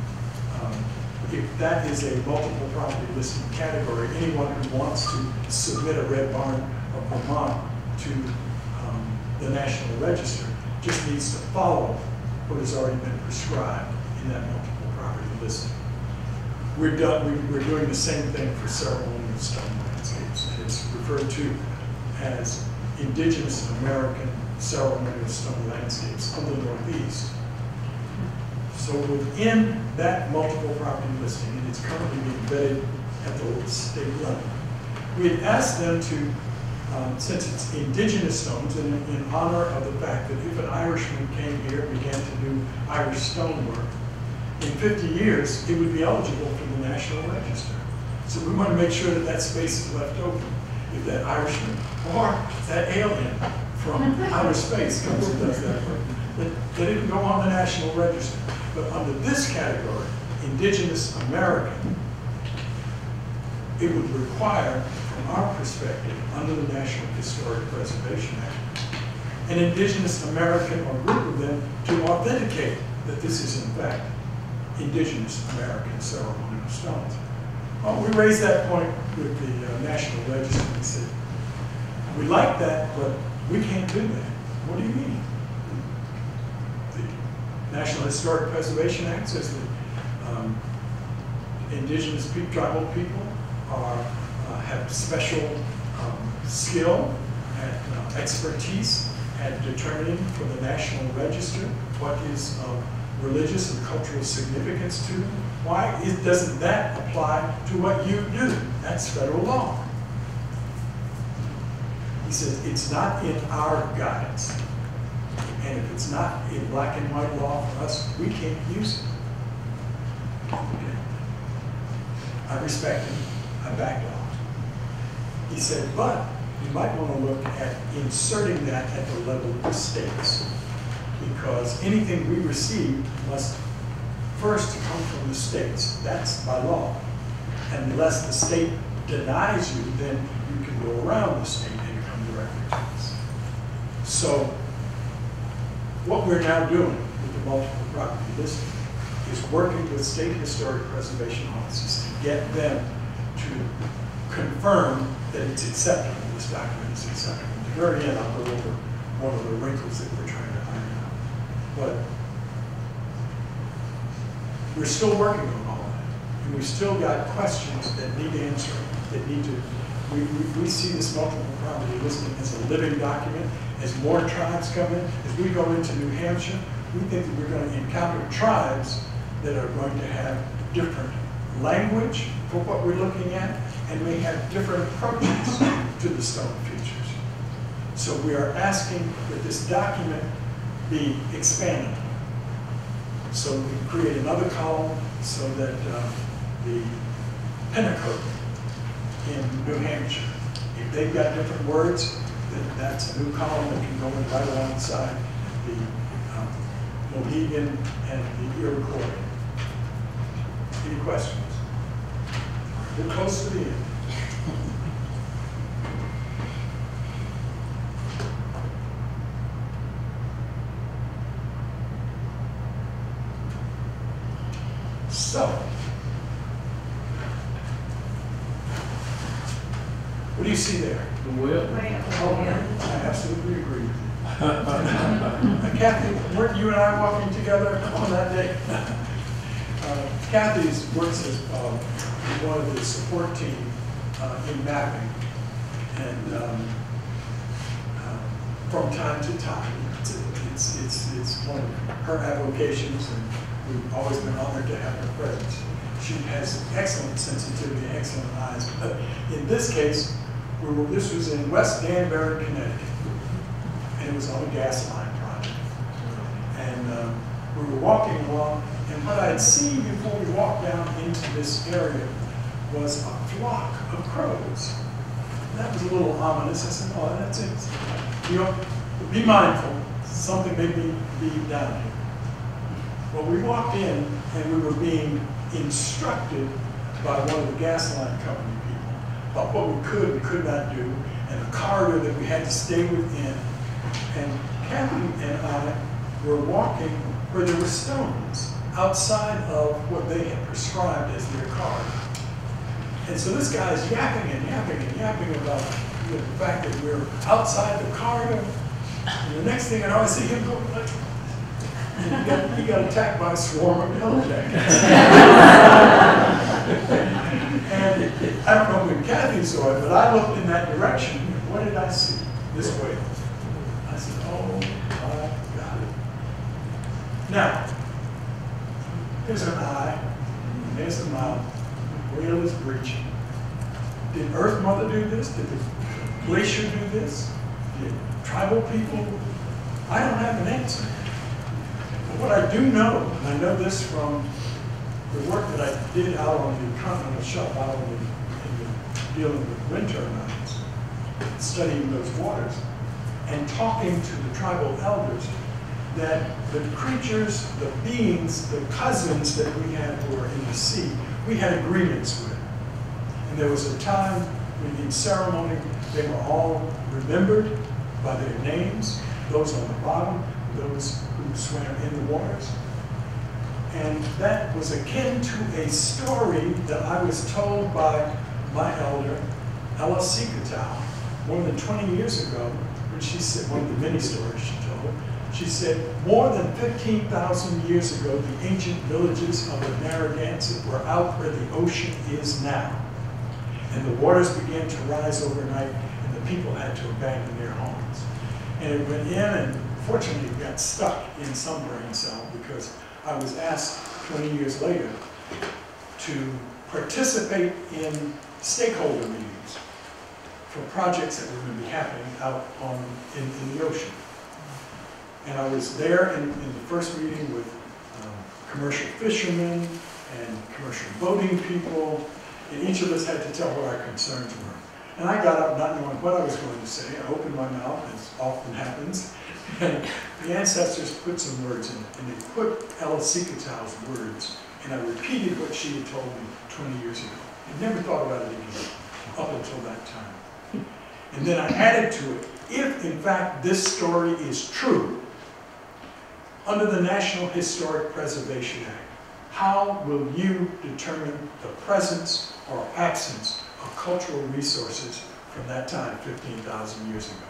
if that is a multiple property listing category, anyone who wants to submit a Red Barn of Vermont to the National Register just needs to follow what has already been prescribed in that multiple property listing. We're doing the same thing for ceremonial stone landscapes. It's referred to as Indigenous American ceremonial stone landscapes of the Northeast. So within that multiple property listing, and it's currently being vetted at the state level, we had asked them to, since it's indigenous stones, and in honor of the fact that if an Irishman came here and began to do Irish stonework, in 50 years, it would be eligible for the National Register. So we want to make sure that that space is left open. If that Irishman or that alien from outer space comes and does that work, that it can go on the National Register. But under this category, Indigenous American, it would require, from our perspective, under the National Historic Preservation Act, an indigenous American or group of them to authenticate that this is in fact indigenous American ceremonial stones. Well, we raised that point with the National Register and said, we like that, but we can't do that. What do you mean? The National Historic Preservation Act says that indigenous tribal people have special skill and expertise at determining for the National Register what is of religious and cultural significance to them. Why doesn't that apply to what you do? That's federal law. He says it's not in our guidance. And if it's not in black and white law for us, we can't use it. Okay. I respect him. I backed off. He said, but you might want to look at inserting that at the level of the states, because anything we receive must first come from the states. That's by law. And unless the state denies you, then you can go around the state and come directly to us. So what we're now doing with the multiple property listing is working with state historic preservation offices to get them to confirm that it's acceptable, this document is acceptable. At the very end, I'll go over one of the wrinkles that we're trying to iron out. But we're still working on all that. And we've still got questions that need answering, that need to, we see this multiple property listing as a living document. As more tribes come in, as we go into New Hampshire, we think that we're going to encounter tribes that are going to have different language for what we're looking at, and may have different approaches to the stone features. So we are asking that this document be expanded. So we create another column so that the Pennacook in New Hampshire, if they've got different words, then that's a new column that can go in right alongside the Mohegan and the Iroquois. Any questions? We're close to the end. So, what do you see there? The wheel? I absolutely agree with you. Kathy, weren't you and I walking together on that day? Kathy works as one of the support team in mapping, and from time to time, it's one of her avocations, and we've always been honored to have her presence. She has excellent sensitivity, excellent eyes, but in this case, this was in West Danbury, Connecticut, and it was on a gas line project. And we were walking along, and what I'd seen before we walked down into this area was a flock of crows. And that was a little ominous. I said, oh, that's it. You know, be mindful. Something may be down here. Well, we walked in, and we were being instructed by one of the gas line company people about what we could not do, and the corridor that we had to stay within. And Kathy and I were walking where there were stones outside of what they had prescribed as their corridor. And so this guy is yapping and yapping and yapping about the fact that we're outside the corridor. And the next thing I know, I see him go like, and he got attacked by a swarm of yellow jackets. And I don't know when Kathy saw it, but I looked in that direction. What did I see? This way. I said, oh my God. Now, there's an eye, there's a mouth, the whale is breaching. Did Earth Mother do this? Did the glacier do this? Did tribal people? I don't have an answer. But what I do know, and I know this from the work that I did out on the continental shelf, out on the dealing with wind turbines, studying those waters, and talking to the tribal elders, that the creatures, the beings, the cousins that we had who were in the sea, we had agreements with. And there was a time when in ceremony, they were all remembered by their names, those on the bottom, those who swam in the waters. And that was akin to a story that I was told by my elder, Ella Sikatow, more than 20 years ago, when she said, one of the many stories she told, she said, more than 15,000 years ago, the ancient villages of the Narragansett were out where the ocean is now. And the waters began to rise overnight, and the people had to abandon their homes. And it went in, and fortunately it got stuck in some brain cell, because I was asked 20 years later to participate in stakeholder meetings for projects that were going to be happening out in the ocean. And I was there in the first meeting with commercial fishermen and commercial boating people, and each of us had to tell what our concerns were. And I got up not knowing what I was going to say. I opened my mouth, as often happens, and the ancestors put some words in it, and they put Ella Sikatow's words, and I repeated what she had told me 20 years ago. I never thought about it again, up until that time. And then I added to it, if in fact this story is true, under the National Historic Preservation Act, how will you determine the presence or absence of cultural resources from that time, 15,000 years ago?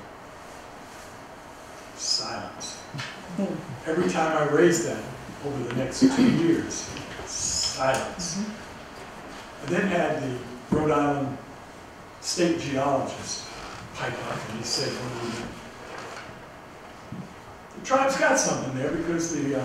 Silence. Every time I raise that over the next 2 years, silence. I then had the Rhode Island state geologist pipe up, and he said, what do we do? The tribe's got something there, because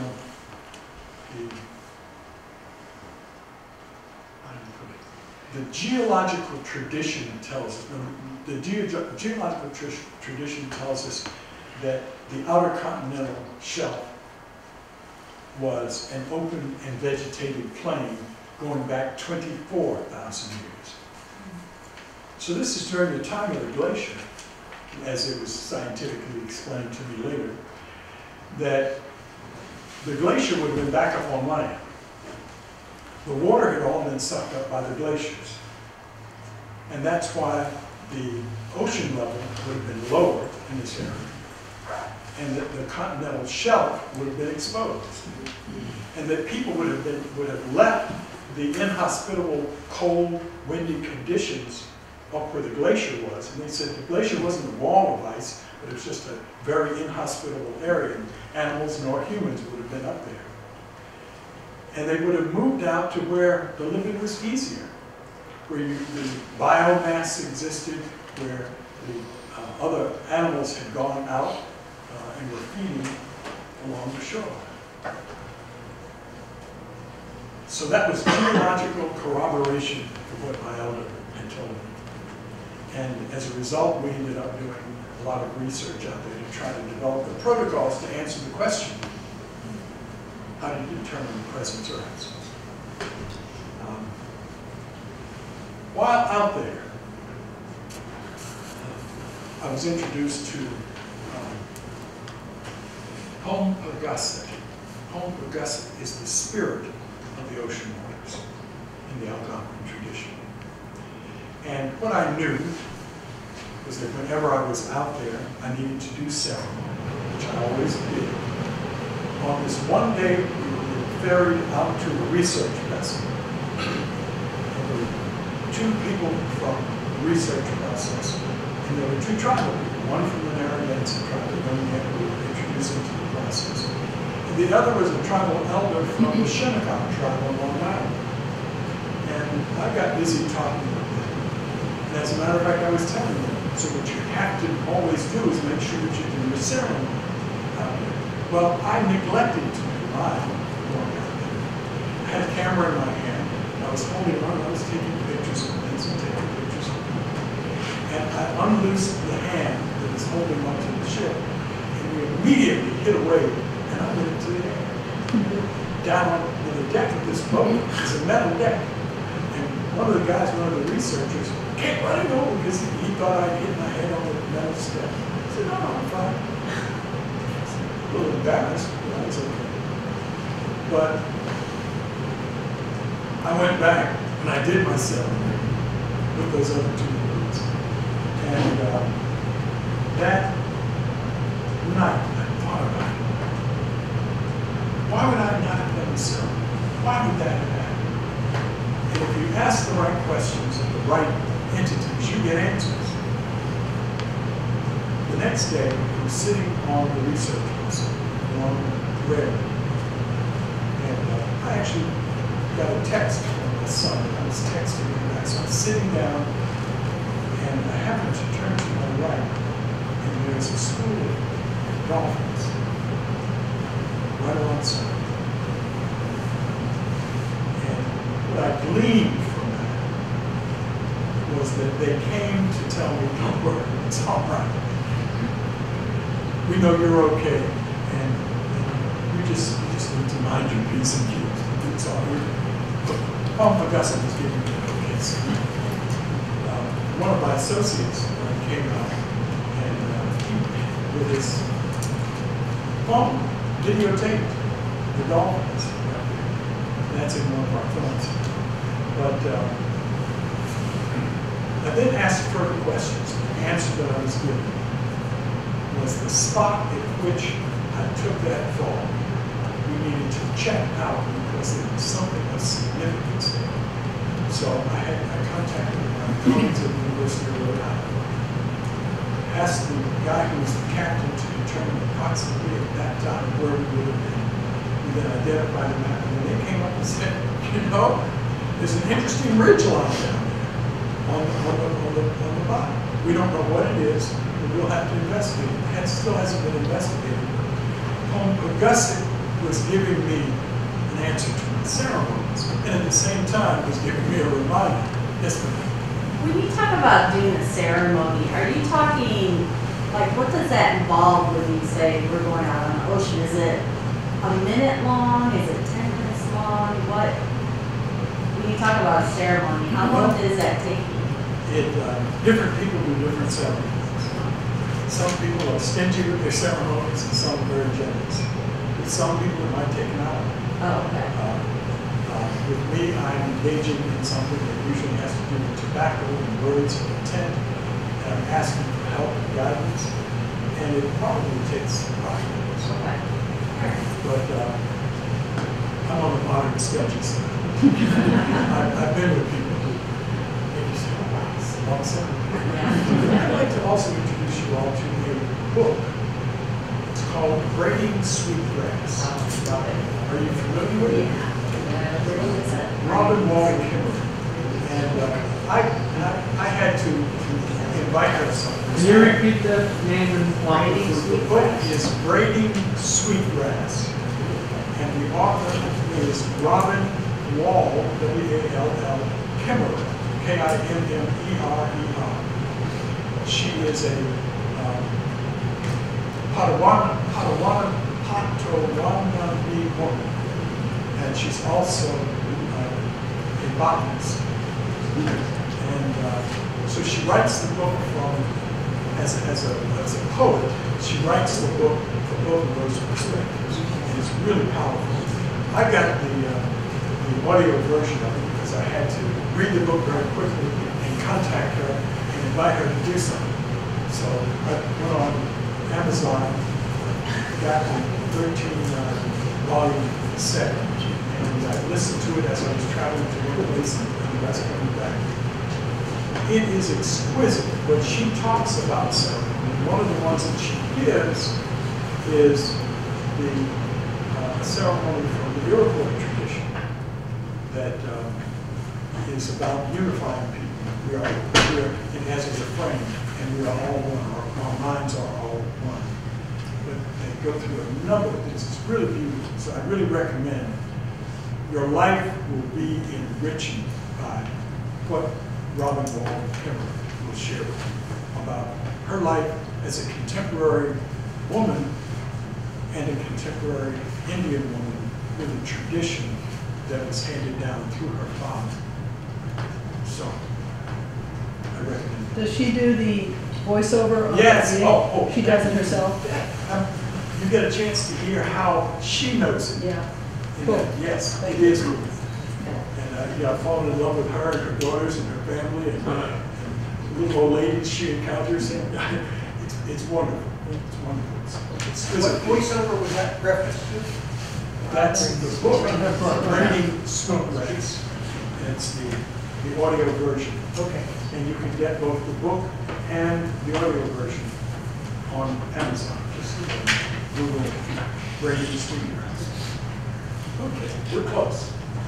the geological tradition tells us, the geological tradition tells us that the outer continental shelf was an open and vegetated plain going back 24,000 years. So this is during the time of the glacier, as it was scientifically explained to me later, that the glacier would have been back up on land. The water had all been sucked up by the glaciers. And that's why the ocean level would have been lower in this area, and that the continental shelf would have been exposed. And that people would have left the inhospitable, cold, windy conditions up where the glacier was. And they said the glacier wasn't a wall of ice, but it was just a very inhospitable area. And animals nor humans would have been up there. And they would have moved out to where the living was easier, where the biomass existed, where the other animals had gone out and were feeding along the shore. So that was geological corroboration of what my elder had told me. And as a result, we ended up doing a lot of research out there to try to develop the protocols to answer the question, how do you determine the presence or absence? While out there, I was introduced to Home Pagasa. Home Pagasa is the spirit of the ocean waters in the Algonquin tradition. And what I knew was that whenever I was out there, I needed to do ceremony, which I always did. On this one day, we were ferried out to a research vessel. There were 2 people from the research process, and there were 2 tribal people, one from the Narragansett tribe, the one we were introduced into the process. And the other was a tribal elder from the Shinnecock tribe on Long Island. And I got busy talking with them. And as a matter of fact, I was telling them, so what you have to always do is make sure that you do your ceremony out there. Well, I neglected to do mine going out there. I had a camera in my hand. I was holding on. I was taking pictures of things and taking pictures of them. And I unloosed the hand that was holding onto the ship. And we immediately hit a wave, and I went into the air. Down on the deck of this boat is a metal deck. And one of the guys, one of the researchers, kept running over because he thought I'd hit my head on the metal step. I said, no, I'm fine. A little embarrassed, but that's okay. But I went back and I did my ceremony. with those other two words. And that night, I thought about it. Why would I not have done the ceremony? Why would that have happened? And if you ask the right questions of the right entities, you get answers. The next day, I was sitting on the research council along the rail. And I actually got a text from my son. I was texting him back. So I'm sitting down, and I happened to turn to my right, and there's a school of dolphins right alongside. And what I gleaned from that was that they came to tell me, don't worry, it's all right. We know you're okay, and you just need to mind your P's and Q's. It's all right. Paul Augusta was giving me an okay. So, one of my associates came out and with his phone videotaped the dolphins. That's in one of our films. But I then asked further questions. The answer that I was given was the spot at which I took that fall. We needed to check out because there was something of significance there. So I contacted my colleagues at the University of Rhode Island, asked the guy who was the captain to determine approximately at that time where we would have been. We then identified the map, and then they came up and said, you know, there's an interesting ridge line down there on the bottom. We don't know what it is, but we'll have to investigate it. It still hasn't been investigated. Augusta was giving me an answer to my ceremonies, and at the same time was giving me a reminder. Yes, ma'am. When you talk about doing a ceremony, are you talking, like, what does that involve when you say we're going out on the ocean? Is it a minute long? Is it 10 minutes long? What, when you talk about a ceremony, how long does that take you? Different people do different ceremonies. Some people are stingy with their ceremonies, and some are very generous. With some people, it might take an hour. Oh, okay. With me, I'm engaging in something that usually has to do with tobacco and words of intent, and I'm asking for help and guidance, and it probably takes 5 minutes. Okay. But I'm on the modern sketchy side. I've been with people who make you say, oh, wow, it's a long ceremony. I'd like to also introduce you all to a book. It's called Braiding Sweetgrass. Are you familiar with it? Robin Wall Kimmerer. And I had to invite her somewhere. Can you repeat that name and Braiding The book is Braiding Sweetgrass. And the author is Robin Wall, W-A-L-L, Kimmerer, K-I-M-M-E-R-E-R. She is a Potawatomi woman. And she's also a botanist. And so she writes the book as a poet, she writes the book from both of those perspectives. And it's really powerful. I got the audio version of it because I had to read the book very quickly and contact her and invite her to do something. So I went on Amazon, got the 13-volume set, and I listened to it as I was traveling to one place and I was coming back. It is exquisite what she talks about ceremony. One of the ones that she gives is the ceremony from the Iroquois tradition that is about unifying people. It has a refrain, and we are all one, our minds are all one. But they go through a number of things. It's really beautiful. So I really recommend. Your life will be enriching by what Robin Wall Kimmerer will share with you about her life as a contemporary woman and a contemporary Indian woman with a tradition that was handed down through her father. So, I recommend it. Does she do the voiceover? On Yes. the Oh, she does it herself? You get a chance to hear how she knows it. Yeah. And Cool. yes, Thank it you. is cool. And yeah, I've fallen in love with her and her daughters and her family and little old ladies she encounters. And it's wonderful. It's wonderful. It's What physical. voiceover was that reference to? That's the book, Breaking Skunk Race. And it's the audio version. Okay. And you can get both the book and the audio version on Amazon. Just Google Breaking Skunk Race. Okay, we're close.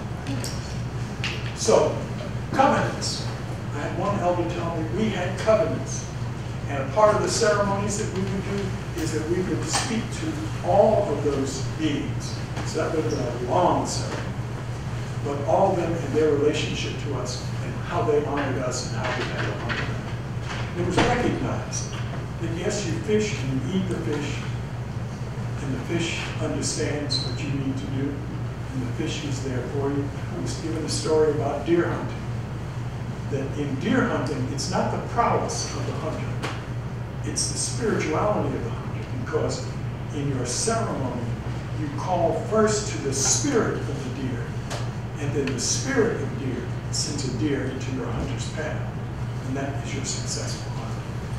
So, covenants. I had one elder tell me we had covenants. And a part of the ceremonies that we would do is that we would speak to all of those beings. So that would have been a long ceremony. But all of them and their relationship to us and how they honored us and how we had to honor them. It was recognized that yes, you fish and you eat the fish, and the fish understands what you need to do, and the fish is there for you. I was given a story about deer hunting. That in deer hunting, it's not the prowess of the hunter, it's the spirituality of the hunter, because in your ceremony, you call first to the spirit of the deer, and then the spirit of deer sends a deer into your hunter's path, and that is your successful hunt.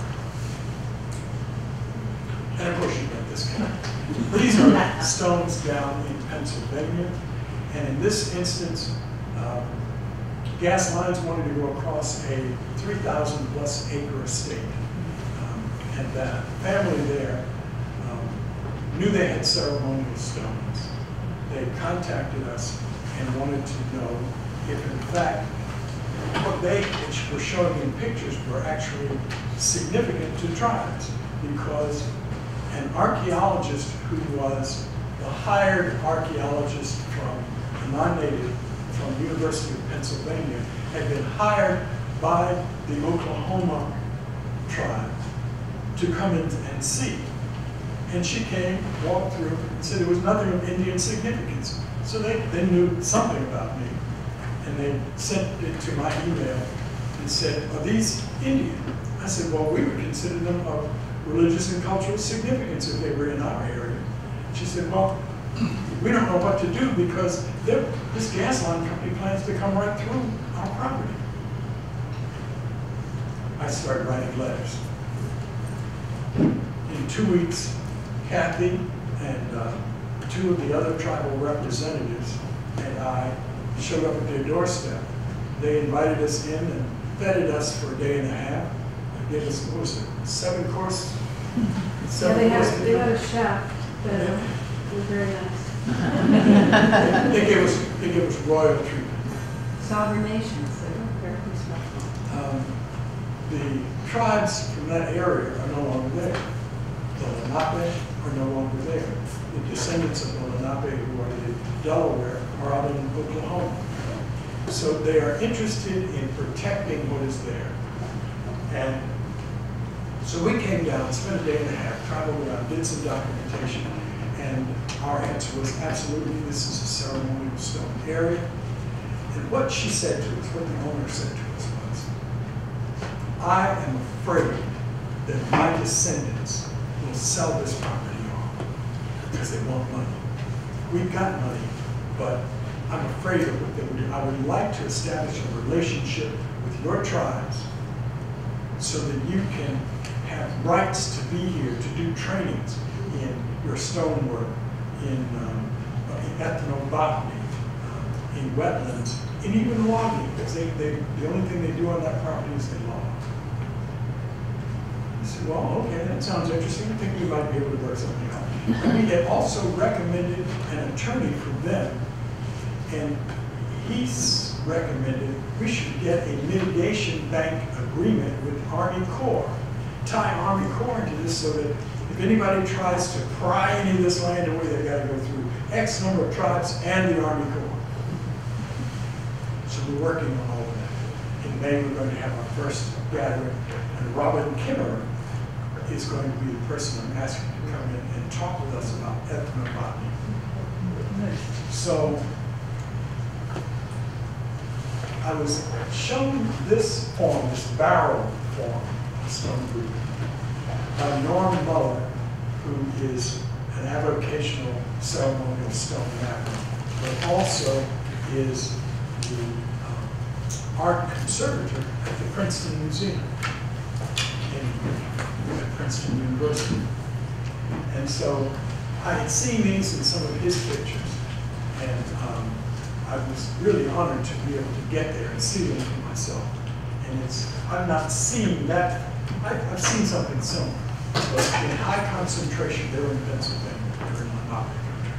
And of course, you get this kind. These are stones down in Pennsylvania, and in this instance, Gas Lines wanted to go across a 3,000 plus acre estate. And that family there knew they had ceremonial stones. They contacted us and wanted to know if in fact what they were showing in pictures were actually significant to tribes, because an archaeologist who was the hired archaeologist from a non-native from the University of Pennsylvania had been hired by the Oklahoma tribe to come in and see. And she came, walked through, and said there was nothing of Indian significance. So they knew something about me. And they sent it to my email and said, are these Indian? I said, well, we would consider them of religious and cultural significance if they were in our area. She said, well, we don't know what to do because this gas line company plans to come right through our property. I started writing letters. In 2 weeks, Kathy and 2 of the other tribal representatives and I showed up at their doorstep. They invited us in and feted us for a day and a half. They gave us, what was it, 7 course? Yeah, they had a chef that was very nice. They gave us royal treatment. Sovereign nations, they were very respectful. The tribes from that area are no longer there. The Lenape are no longer there. The descendants of the Lenape who are in Delaware are out in Oklahoma. So they are interested in protecting what is there. And so we came down, spent a day and a half, traveled around, did some documentation, and our answer was absolutely, this is a ceremonial stone area. And what she said to us, what the owner said to us was, I am afraid that my descendants will sell this property off because they want money. We've got money, but I'm afraid of what they would do. I would like to establish a relationship with your tribes so that you can have rights to be here, to do trainings in your stonework, in ethnobotany, in wetlands, and even logging, because the only thing they do on that property is they log. I said, well, okay, that sounds interesting. I think we might be able to work something out. And we had also recommended an attorney for them, and he's recommended we should get a mitigation bank agreement with Army Corps, tie Army Corps into this so that if anybody tries to pry any of this land away, they've got to go through X number of tribes and the Army Corps. So we're working on all of that. In May, we're going to have our first gathering, and Robin Kimmer is going to be the person I'm asking to come in and talk with us about ethnobotany. So I was shown this form, this barrel form of stone group by Norm Muller, who is an avocational ceremonial stone mapper, but also is the art conservator at the Princeton Museum at Princeton University. And so I had seen these in some of his pictures, and I was really honored to be able to get there and see them for myself. And I've not seen that, I've seen something similar, but in high concentration, they were in Pennsylvania, they were in Monopoly country.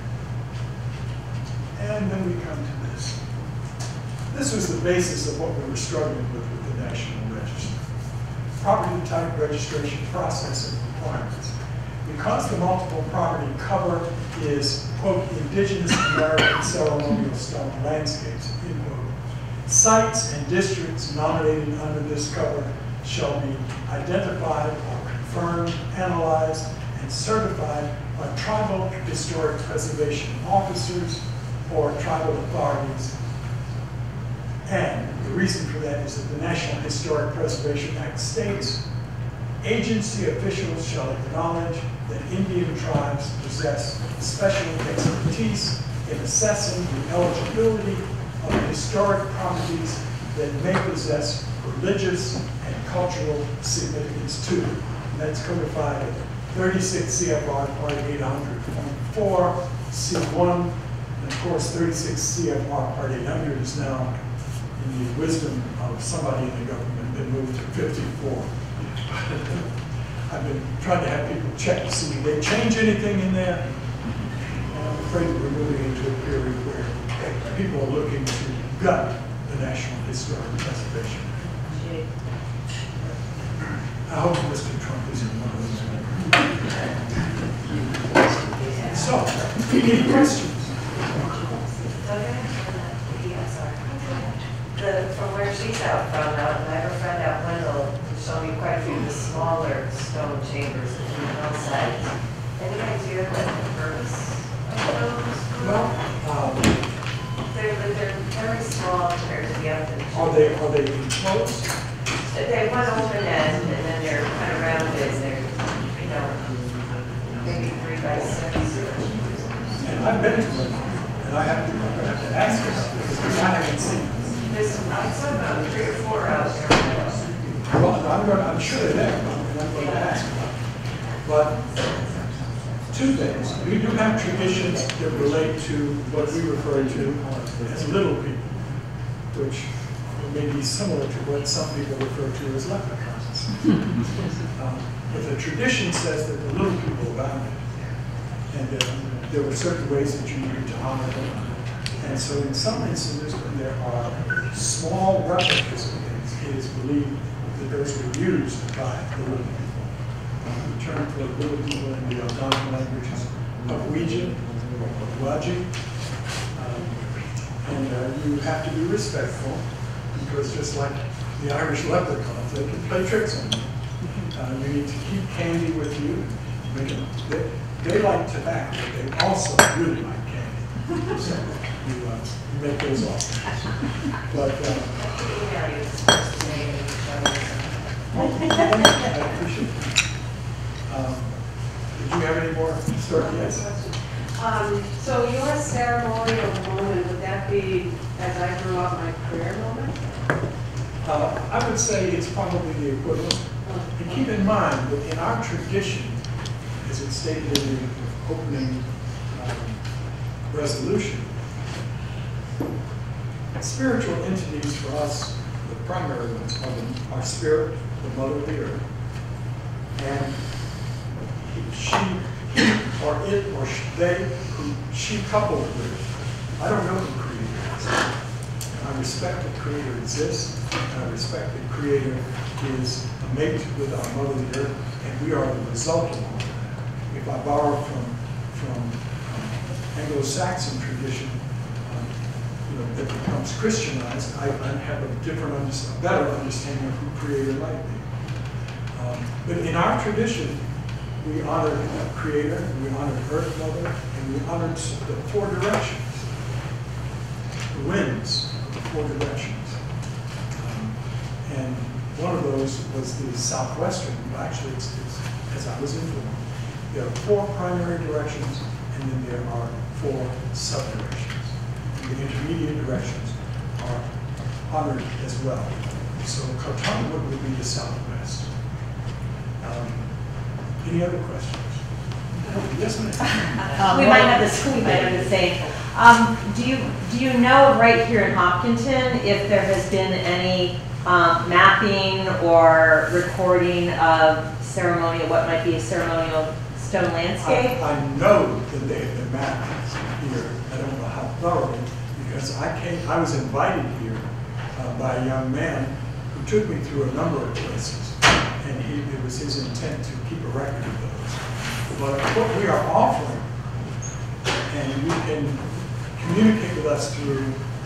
And then we come to this. This was the basis of what we were struggling with the National Register. Property type registration process and requirements. Because the multiple property cover is, quote, indigenous American ceremonial stone landscapes, end quote, sites and districts nominated under this cover shall be identified or confirmed, analyzed, and certified by tribal historic preservation officers or tribal authorities. And the reason for that is that the National Historic Preservation Act states, agency officials shall acknowledge that Indian tribes possess special expertise in assessing the eligibility of historic properties that may possess religious and cultural significance to them. And that's codified in 36 CFR Part 800.4 C1. And of course, 36 CFR Part 800 is now, in the wisdom of somebody in the government, been moved to 54. I've been trying to have people check to see if they change anything in there. And I'm afraid that we're moving into a period where people are looking to gut the National Historic Preservation. I hope Mr. Trump is in one of those. So, any questions? From where she's out from, I have a friend out Wendell who showed me quite a few of the smaller stone chambers in the hillsides. Any idea what the purpose of those? Well, they're very small compared to the other. are they enclosed? They one open end and then they're kind of rounded. They're, you know, maybe 3 by 6. And I've been to them, and I'm going to have to ask about this because I haven't seen them. I saw about 3 or 4 out there. Well, I'm sure they're there, and I'm going to ask about it. But two things. We do have traditions that relate to what we refer to as little people, which may be similar to what some people refer to as leprechauns. But the tradition says that the little people abounded, and there were certain ways that you needed to honor them. And so in some instances, when there are small replicas of things, it is believed that those were used by the little people. The term for little people in the Algonquin language is Pugweejan or Pugwaji. And you have to be respectful because just like the Irish leprechauns, they can play tricks on you. You need to keep candy with you. They like tobacco, but they also really like candy. So you make those off. But I appreciate it. Did you have any more stories? Yes. So your ceremonial moment, would that be as I grew up my career moment? I would say it's probably the equivalent. And keep in mind that in our tradition, as it's stated in the opening resolution, spiritual entities for us, the primary ones, are our spirit, the mother of the earth, and she, or it, or they, who she coupled with. I don't know who Creator is. I respect that Creator exists, and I respect that Creator is a mate with our mother of the earth, and we are the result of all of that. If I borrow from Anglo-Saxon tradition, that becomes Christianized, I have a better understanding of who Creator might be. But in our tradition, we honored Creator, we honored Earth Mother, and we honored the 4 directions, the winds of the 4 directions. And one of those was the southwestern. Actually, it's as I was informed, there are 4 primary directions, and then there are 4 sub-directions. The intermediate directions are honored as well. So Cartonnwood would be the southwest. Any other questions? Yes, ma'am. We might have the same. Do you know right here in Hopkinton if there has been any mapping or recording of ceremonial, what might be a ceremonial stone landscape? I know that they have been mapped here. I don't know how thoroughly, because I was invited here by a young man who took me through a number of places, and it was his intent to keep a record of those. But what we are offering, and you can communicate with us through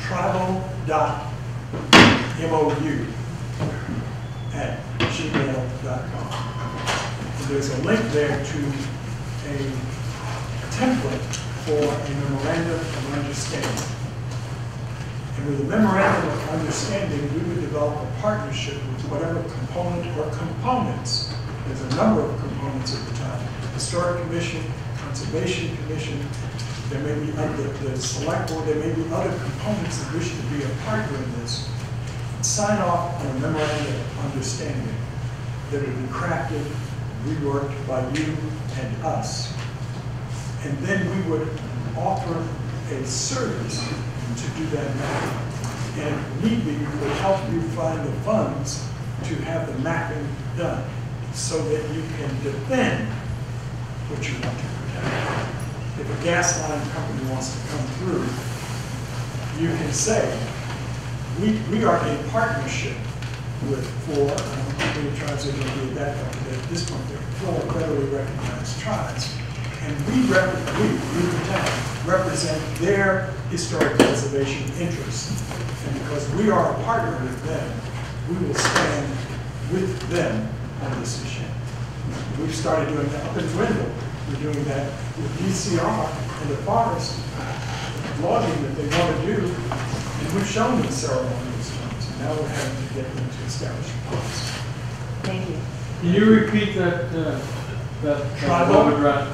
tribal.mou@gmail.com. And there's a link there to a template for a memorandum of understanding. And with a memorandum of understanding, we would develop a partnership with whatever component or components. There's a number of components at the time. Historic Commission, Conservation Commission, there may be the Select Board, there may be other components that wish to be a partner in this. Sign off on a memorandum of understanding that would be crafted, reworked by you and us. And then we would offer a service to do that mapping. And if need be, we would help you find the funds to have the mapping done so that you can defend what you want to protect. If a gas line company wants to come through, you can say, we are in partnership with four, I don't know how many tribes are going to be at that point, but at this point, there are four federally recognized tribes. And we, the town, represent their historic preservation interests. And because we are a partner with them, we will stand with them on this issue. We've started doing that up in Dwindle. We're doing that with DCR and the forest logging that they want to do. And we've shown them ceremonial stones. And now we're having to get them to establish a policy. Thank you. Can you repeat that Tribal. address?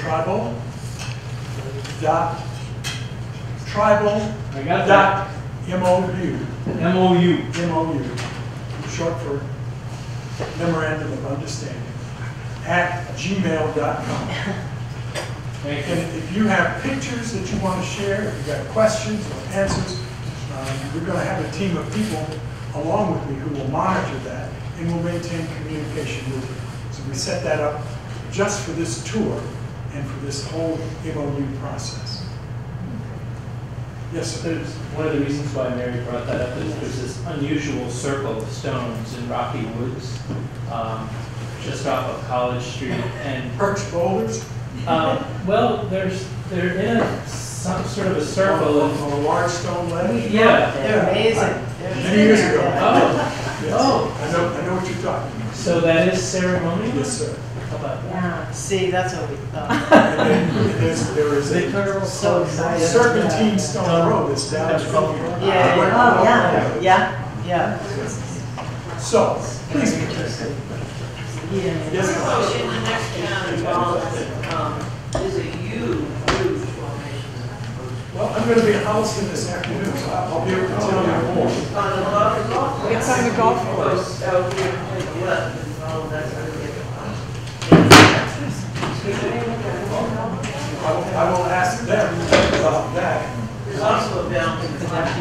Tribal. I got that. MOU. MOU. MOU, short for Memorandum of Understanding, @gmail.com. Thank you. And if you have pictures that you want to share, if you've got questions or answers, we're going to have a team of people along with me who will monitor that and will maintain communication with you. So we set that up just for this tour and for this whole MOU process. Yes, sir. There's one of the reasons why Mary brought that up is there's this unusual circle of stones in Rocky Woods, just off of College Street, and Perch boulders well, they're in some sort of a circle. on a large stone ledge. Yeah. They're amazing. Many years ago. Oh. Yes. Oh. I know what you're talking about. So that is ceremonial? Yes, sir. How about that? Yeah. See, that's what we thought. And then there is They a turn around. So excited. serpentine stone road that's down. That's cool. Yeah. Oh, yeah. Yeah. So, please. Yeah. Yes, So ma'am. in the next town involved, is a huge formation. Well, I'm going to be in Holliston this afternoon, so I'll be able to tell you more. On the golf course. It's on the golf course. Out here, what involved, that's how we get I will ask them about that. There's also a boundary.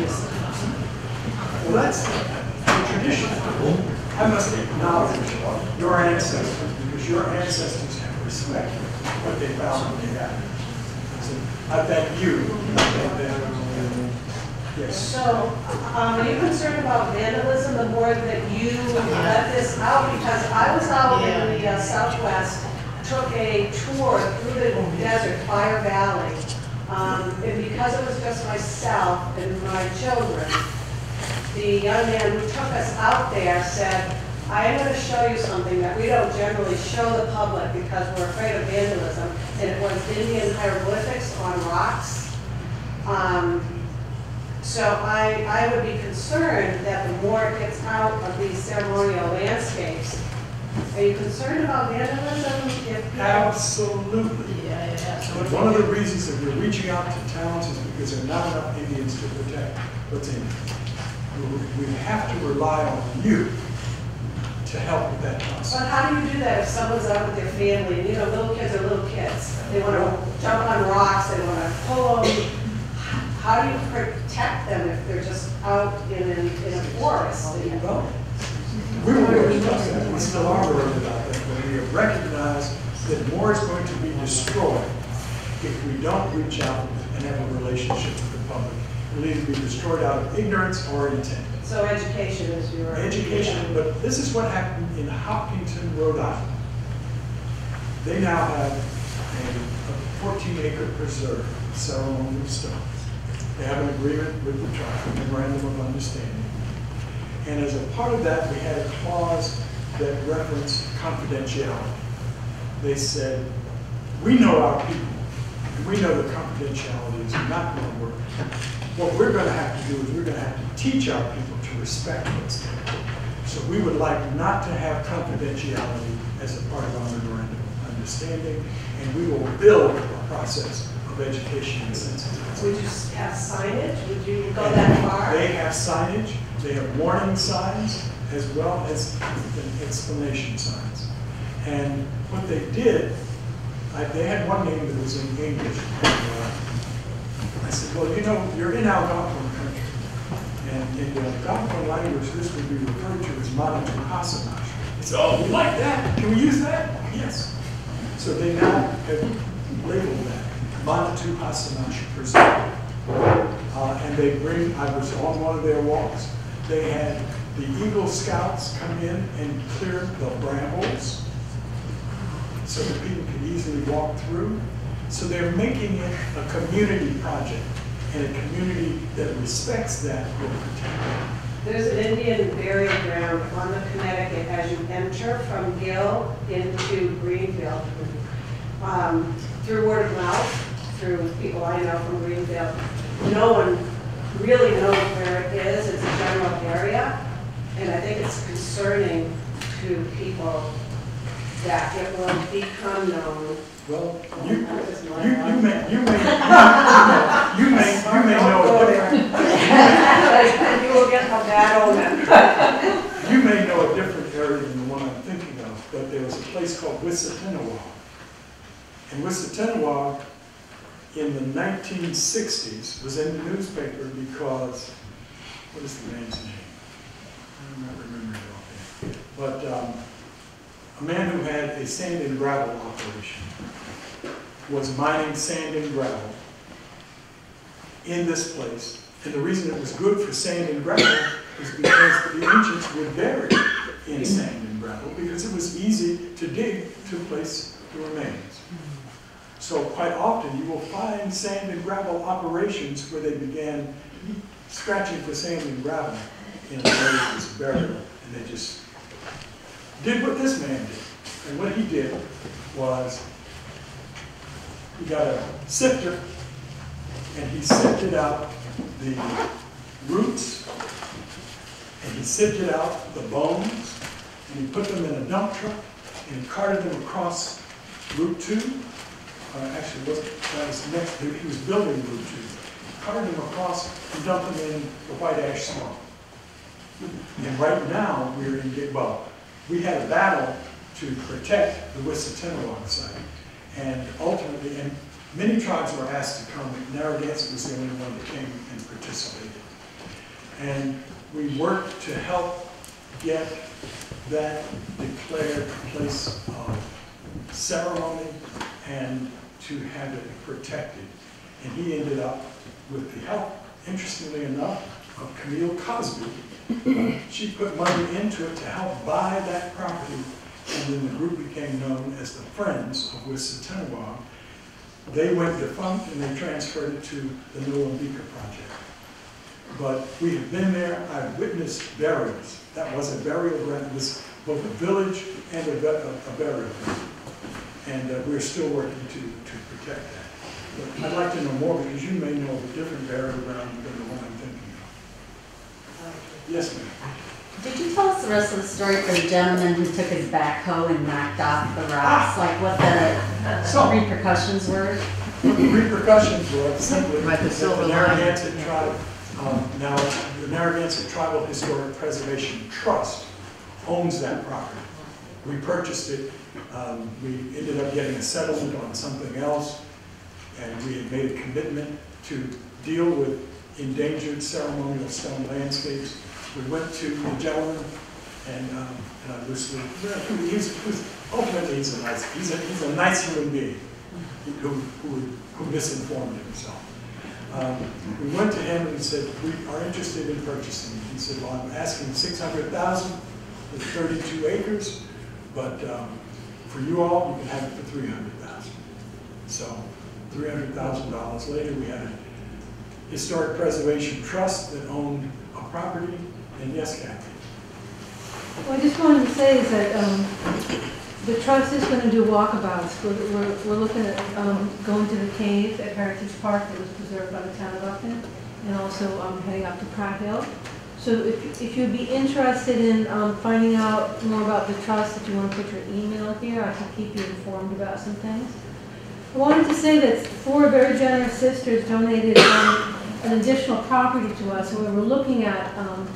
Well, that's the tradition. I must acknowledge your ancestors, because your ancestors have respect for what they found when they got here. So I thank you. I thank them. Yes. So, are you concerned about vandalism, the board, that you let this out? Because I was out in the southwest, took a tour through the desert, Fire Valley. And because it was just myself and my children, the young man who took us out there said, I am going to show you something that we don't generally show the public because we're afraid of vandalism. And it was Indian hieroglyphics on rocks. So I would be concerned that the more it gets out of these ceremonial landscapes. Are you concerned about vandalism? If people... Absolutely. Yeah. But one of the reasons that we're reaching out to towns is because there are not enough Indians to protect what's in it. we have to rely on you to help with that process. But how do you do that if someone's out with their family, and you know, little kids are little kids? They want to jump on rocks, they want to pull them. How do you protect them if they're just out in a forest? Well, we were worried about that, we still are worried about that, but we have recognized that more is going to be destroyed if we don't reach out and have a relationship with the public. It will either be destroyed out of ignorance or intent. So education is your... Education, but this is what happened in Hopkinton, Rhode Island. They now have a 14-acre preserve, ceremonial stones. They have an agreement with the tribe, a memorandum of understanding. And as a part of that, we had a clause that referenced confidentiality. They said, we know our people, and we know that confidentiality is not going to work. What we're going to have to do is we're going to have to teach our people to respect what's there. So we would like not to have confidentiality as a part of our memorandum of understanding, and we will build a process of education and sensitization. Would you have signage? Would you go that far? They have signage, they have warning signs, as well as explanation signs. And what they did, they had one name that was in English. I said, well, you know, you're in Algonquin country. And in the Algonquin language, this would be referred to as Manatu Hasanash. He said, oh, you like that? Can we use that? Yes. So they now have labeled that Manatu Hasanash Preserve. And they bring, I was on one of their walks, they had the Eagle Scouts come in and clear the brambles so that people could easily walk through. So they're making it a community project, and a community that respects that will protect it. There's an Indian burial ground on the Connecticut as you enter from Gill into Greenfield. Through word of mouth, through people I know from Greenfield, no one really knows where it is. It's a general area, and I think it's concerning to people that it will become known. Well, you may know a different. You will get a bad omen. You may know a different area than the one I'm thinking of, but there was a place called Wissatenawag. And Wissatenawag in the 1960s was in the newspaper because, what is the man's name? I'm not remembering it offhand. But a man who had a sand and gravel operation was mining sand and gravel in this place. And the reason it was good for sand and gravel is because the ancients were buried in sand and gravel because it was easy to dig to place the remains. So quite often you will find sand and gravel operations where they began scratching for sand and gravel in a place that was burial, and they just did what this man did. And what he did was he got a sifter and he sifted out the roots and he sifted out the bones and he put them in a dump truck and he carted them across Route 2. Actually, that was next. He was building Route 2. Carted them across and dumped them in the white ash swamp. And right now we're in, well, we had a battle to protect the Wissatenawag site. And ultimately, and many tribes were asked to come, but Narragansett was the only one that came and participated. And we worked to help get that declared a place of ceremony and to have it protected. And he ended up with the help, interestingly enough, of Camille Cosby. She put money into it to help buy that property, and then the group became known as the Friends of Wissatenawag. They went defunct and they transferred it to the Nulambika Project. But we have been there, I've witnessed burials. That was a burial ground, it was both a village and a burial ground. And we're still working to protect that. But I'd like to know more because you may know of a different burial ground than the one I'm thinking of. Yes, ma'am. Did you tell us the rest of the story for the gentleman who took his backhoe and knocked off the rocks? Like what the repercussions were? The repercussions were simply Like the that silver the line. Narragansett tribe now the Narragansett Tribal Historic Preservation Trust owns that property. We purchased it. We ended up getting a settlement on something else, and we had made a commitment to deal with endangered ceremonial stone landscapes. We went to the gentleman, and I loosely, ultimately he's a nice human being who misinformed himself. We went to him and said, we are interested in purchasing. He said, well, I'm asking $600,000 for 32 acres, but for you all, you can have it for $300,000. So $300,000 later, we had a historic preservation trust that owned a property, and yes, Kathy. Well, I just wanted to say is that the trust is going to do walkabouts. We're looking at going to the cave at Heritage Park that was preserved by the town of Upton, and also heading up to Pratt Hill. So if you'd be interested in finding out more about the trust, if you want to put your email here, I can keep you informed about some things. I wanted to say that 4 very generous sisters donated an additional property to us, and we were looking at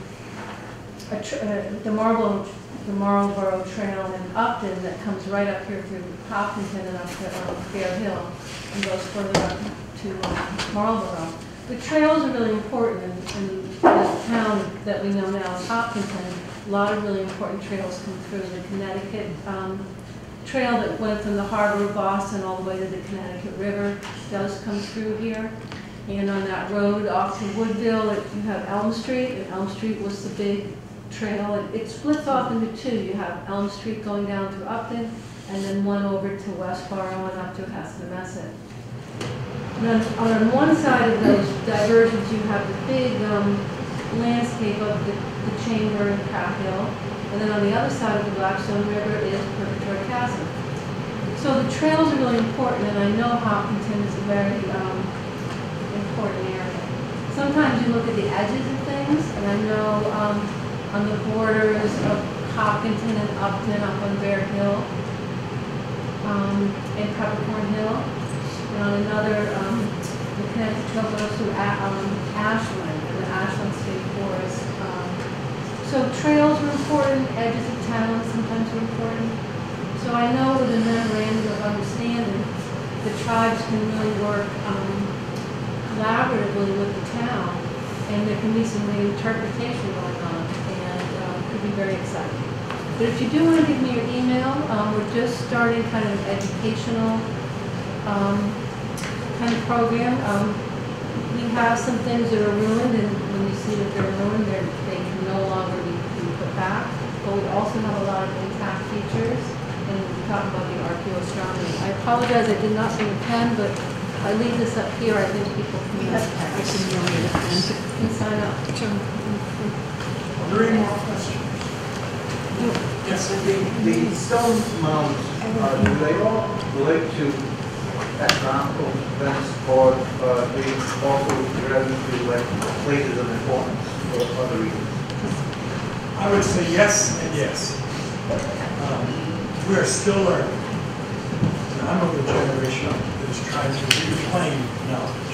the Marlborough Trail in Upton that comes right up here through Hopkinton and up to Bear Hill and goes further up to Marlborough. The trails are really important in this town that we know now as Hopkinton. A lot of really important trails come through. The Connecticut trail that went from the harbor of Boston all the way to the Connecticut River does come through here. And on that road off to Woodville, you have Elm Street, and Elm Street was the big trail. It splits off into 2. You have Elm Street going down through Upton, and then one over to Westboro and up to Hestonamesset. And then on one side of those diversions, you have the big landscape of the chamber and Pratt Hill, and then on the other side of the Blackstone River is Purgatory Chasm. So the trails are really important, and I know Hopkinton is a very important area. Sometimes you look at the edges of things, and I know on the borders of Hopkinton and Upton, up on Bear Hill, and Peppercorn Hill, and on another, the Connecticut Trail goes through Ashland, and the Ashland State Forest. So trails are important, edges of town sometimes are important. So I know with a memorandum of understanding, the tribes can really work collaboratively with the town, and there can be some reinterpretation going on, and it could be very exciting. But if you do want to give me your email, we're just starting kind of an educational kind of program. We have some things that are ruined, and when you see that they're ruined, they can no longer be put back. But we also have a lot of intact features, and we talk about the archaeoastronomy. I apologize, I did not bring a pen, but I leave this up here. I think people can sign up. Are there any more questions? Yes. The stone mounds, do they all relate to astronomical events, or they also relate to like places of importance or other reasons? I would say yes and yes. We are still learning. And I'm of the generation that is trying to reclaim knowledge.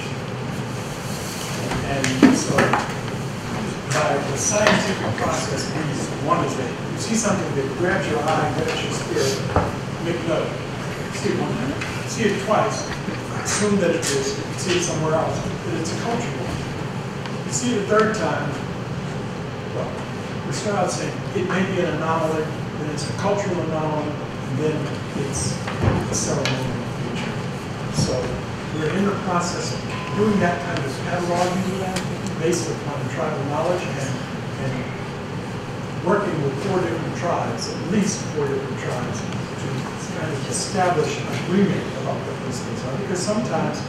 And so, by the scientific process, one is that you see something that grabs your eye, grabs your spirit, make note. See it one time, see it twice, assume that it is, see it somewhere else, that it's a cultural one. You see it a third time, well, we start out saying it may be an anomaly, then it's a cultural anomaly, and then it's a ceremonial feature. So we're in the process of doing that kind of cataloging based upon tribal knowledge and working with 4 different tribes, at least 4 different tribes, to kind of establish an agreement about what these things are. Because sometimes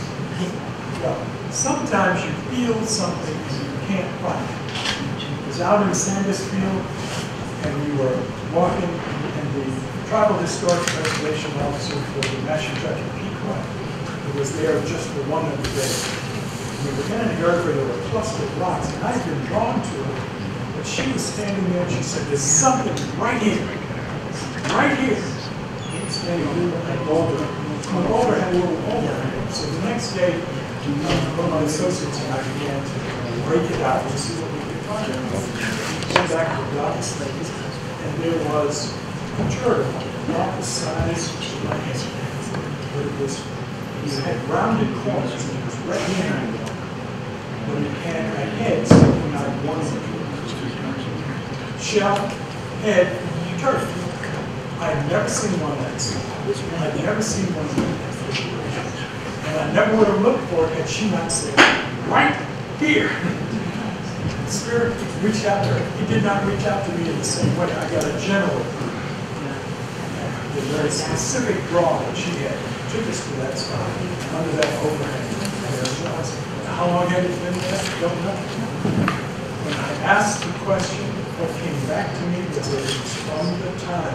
you feel something and you can't find it. I was out in Sandusfield, and we were walking, and the Tribal Historic Preservation Officer for the Mashantucket Pequot, who was there just for one of the days. We were in an area where there were clustered rocks, and I had been drawn to her, but she was standing there, and she said, there's something right here, right here. Standing on a boulder. The boulder had a little overhang. So the next day, one of my associates and I began to break it out and see what we could find. Came back to Dallas, and there was a turtle about the size of my hand. But it had rounded corners, and it was rectangular. But it had a head sticking out one end. Shell, head, turtle. I had never seen one like that. I'd never seen one like that. And I never would have looked for it had she not said, right here. The Spirit reached out to her. He did not reach out to me in the same way. I got a general clue. The very specific draw that she had took us to that spot, under that overhang. How long had it been there? Don't know. When I asked the question, what came back to me was that it was from the time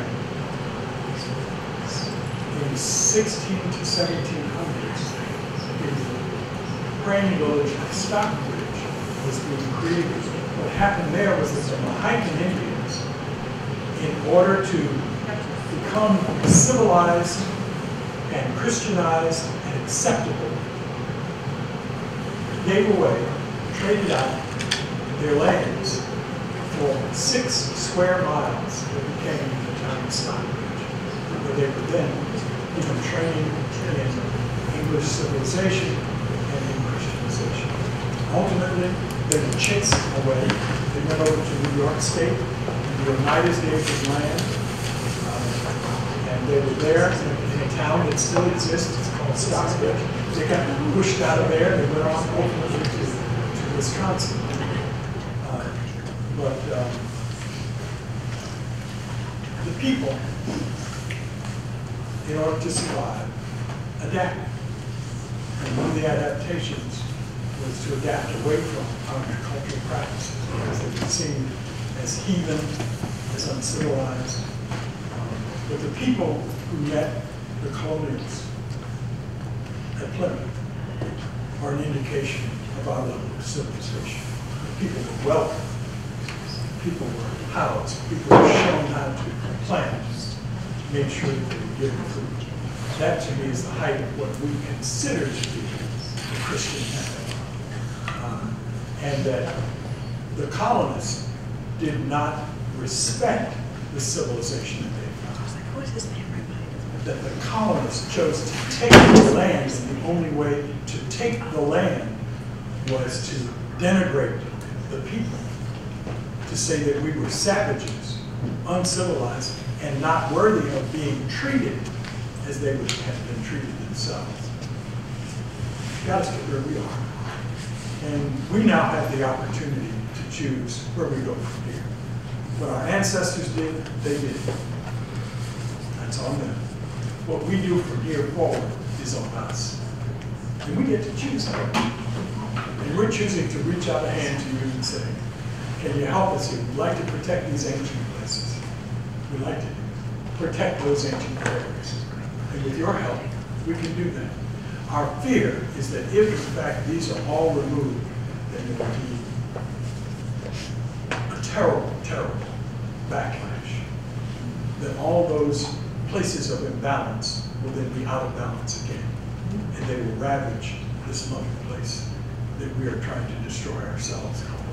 in 16 to 1700s, the praying village of Stockbridge was being created. What happened there was that the Mohican Indians, in order to become civilized and Christianized and acceptable, gave away, traded out their lands for 6 square miles that became the town of Stockbridge, where they were then even training in English civilization and in Christianization. Ultimately, they were chased away. They went over to New York State, the Oneida gave them land, and they were there in a town that still exists. It's called Stockbridge. They got pushed out of there. They went on ultimately to Wisconsin. But the people, in order to survive, adapted. And one of the adaptations was to adapt away from agricultural practices because they were seen as heathen, as uncivilized. But the people who met the colonials at Plymouth are an indication of our level of civilization. People were welcome. People were housed. People were shown how to plant, made sure that they were given food. That to me is the height of what we consider to be the Christian ethic. And that the colonists did not respect the civilization that they found. That the colonists chose to take the land, and the only way to take the land was to denigrate the people, to say that we were savages, uncivilized, and not worthy of being treated as they would have been treated themselves. Got us to where we are. And we now have the opportunity to choose where we go from here. What our ancestors did, they did. That's on them. What we do from here forward is on us. And we get to choose that. And we're choosing to reach out a hand to you and say, can you help us here? We'd like to protect these ancient places. We'd like to protect those ancient prairies. And with your help, we can do that. Our fear is that if, in fact, these are all removed, then there will be a terrible, terrible backlash. That all those places of imbalance will then be out of balance again. And they will ravage this lovely place that we are trying to destroy ourselves called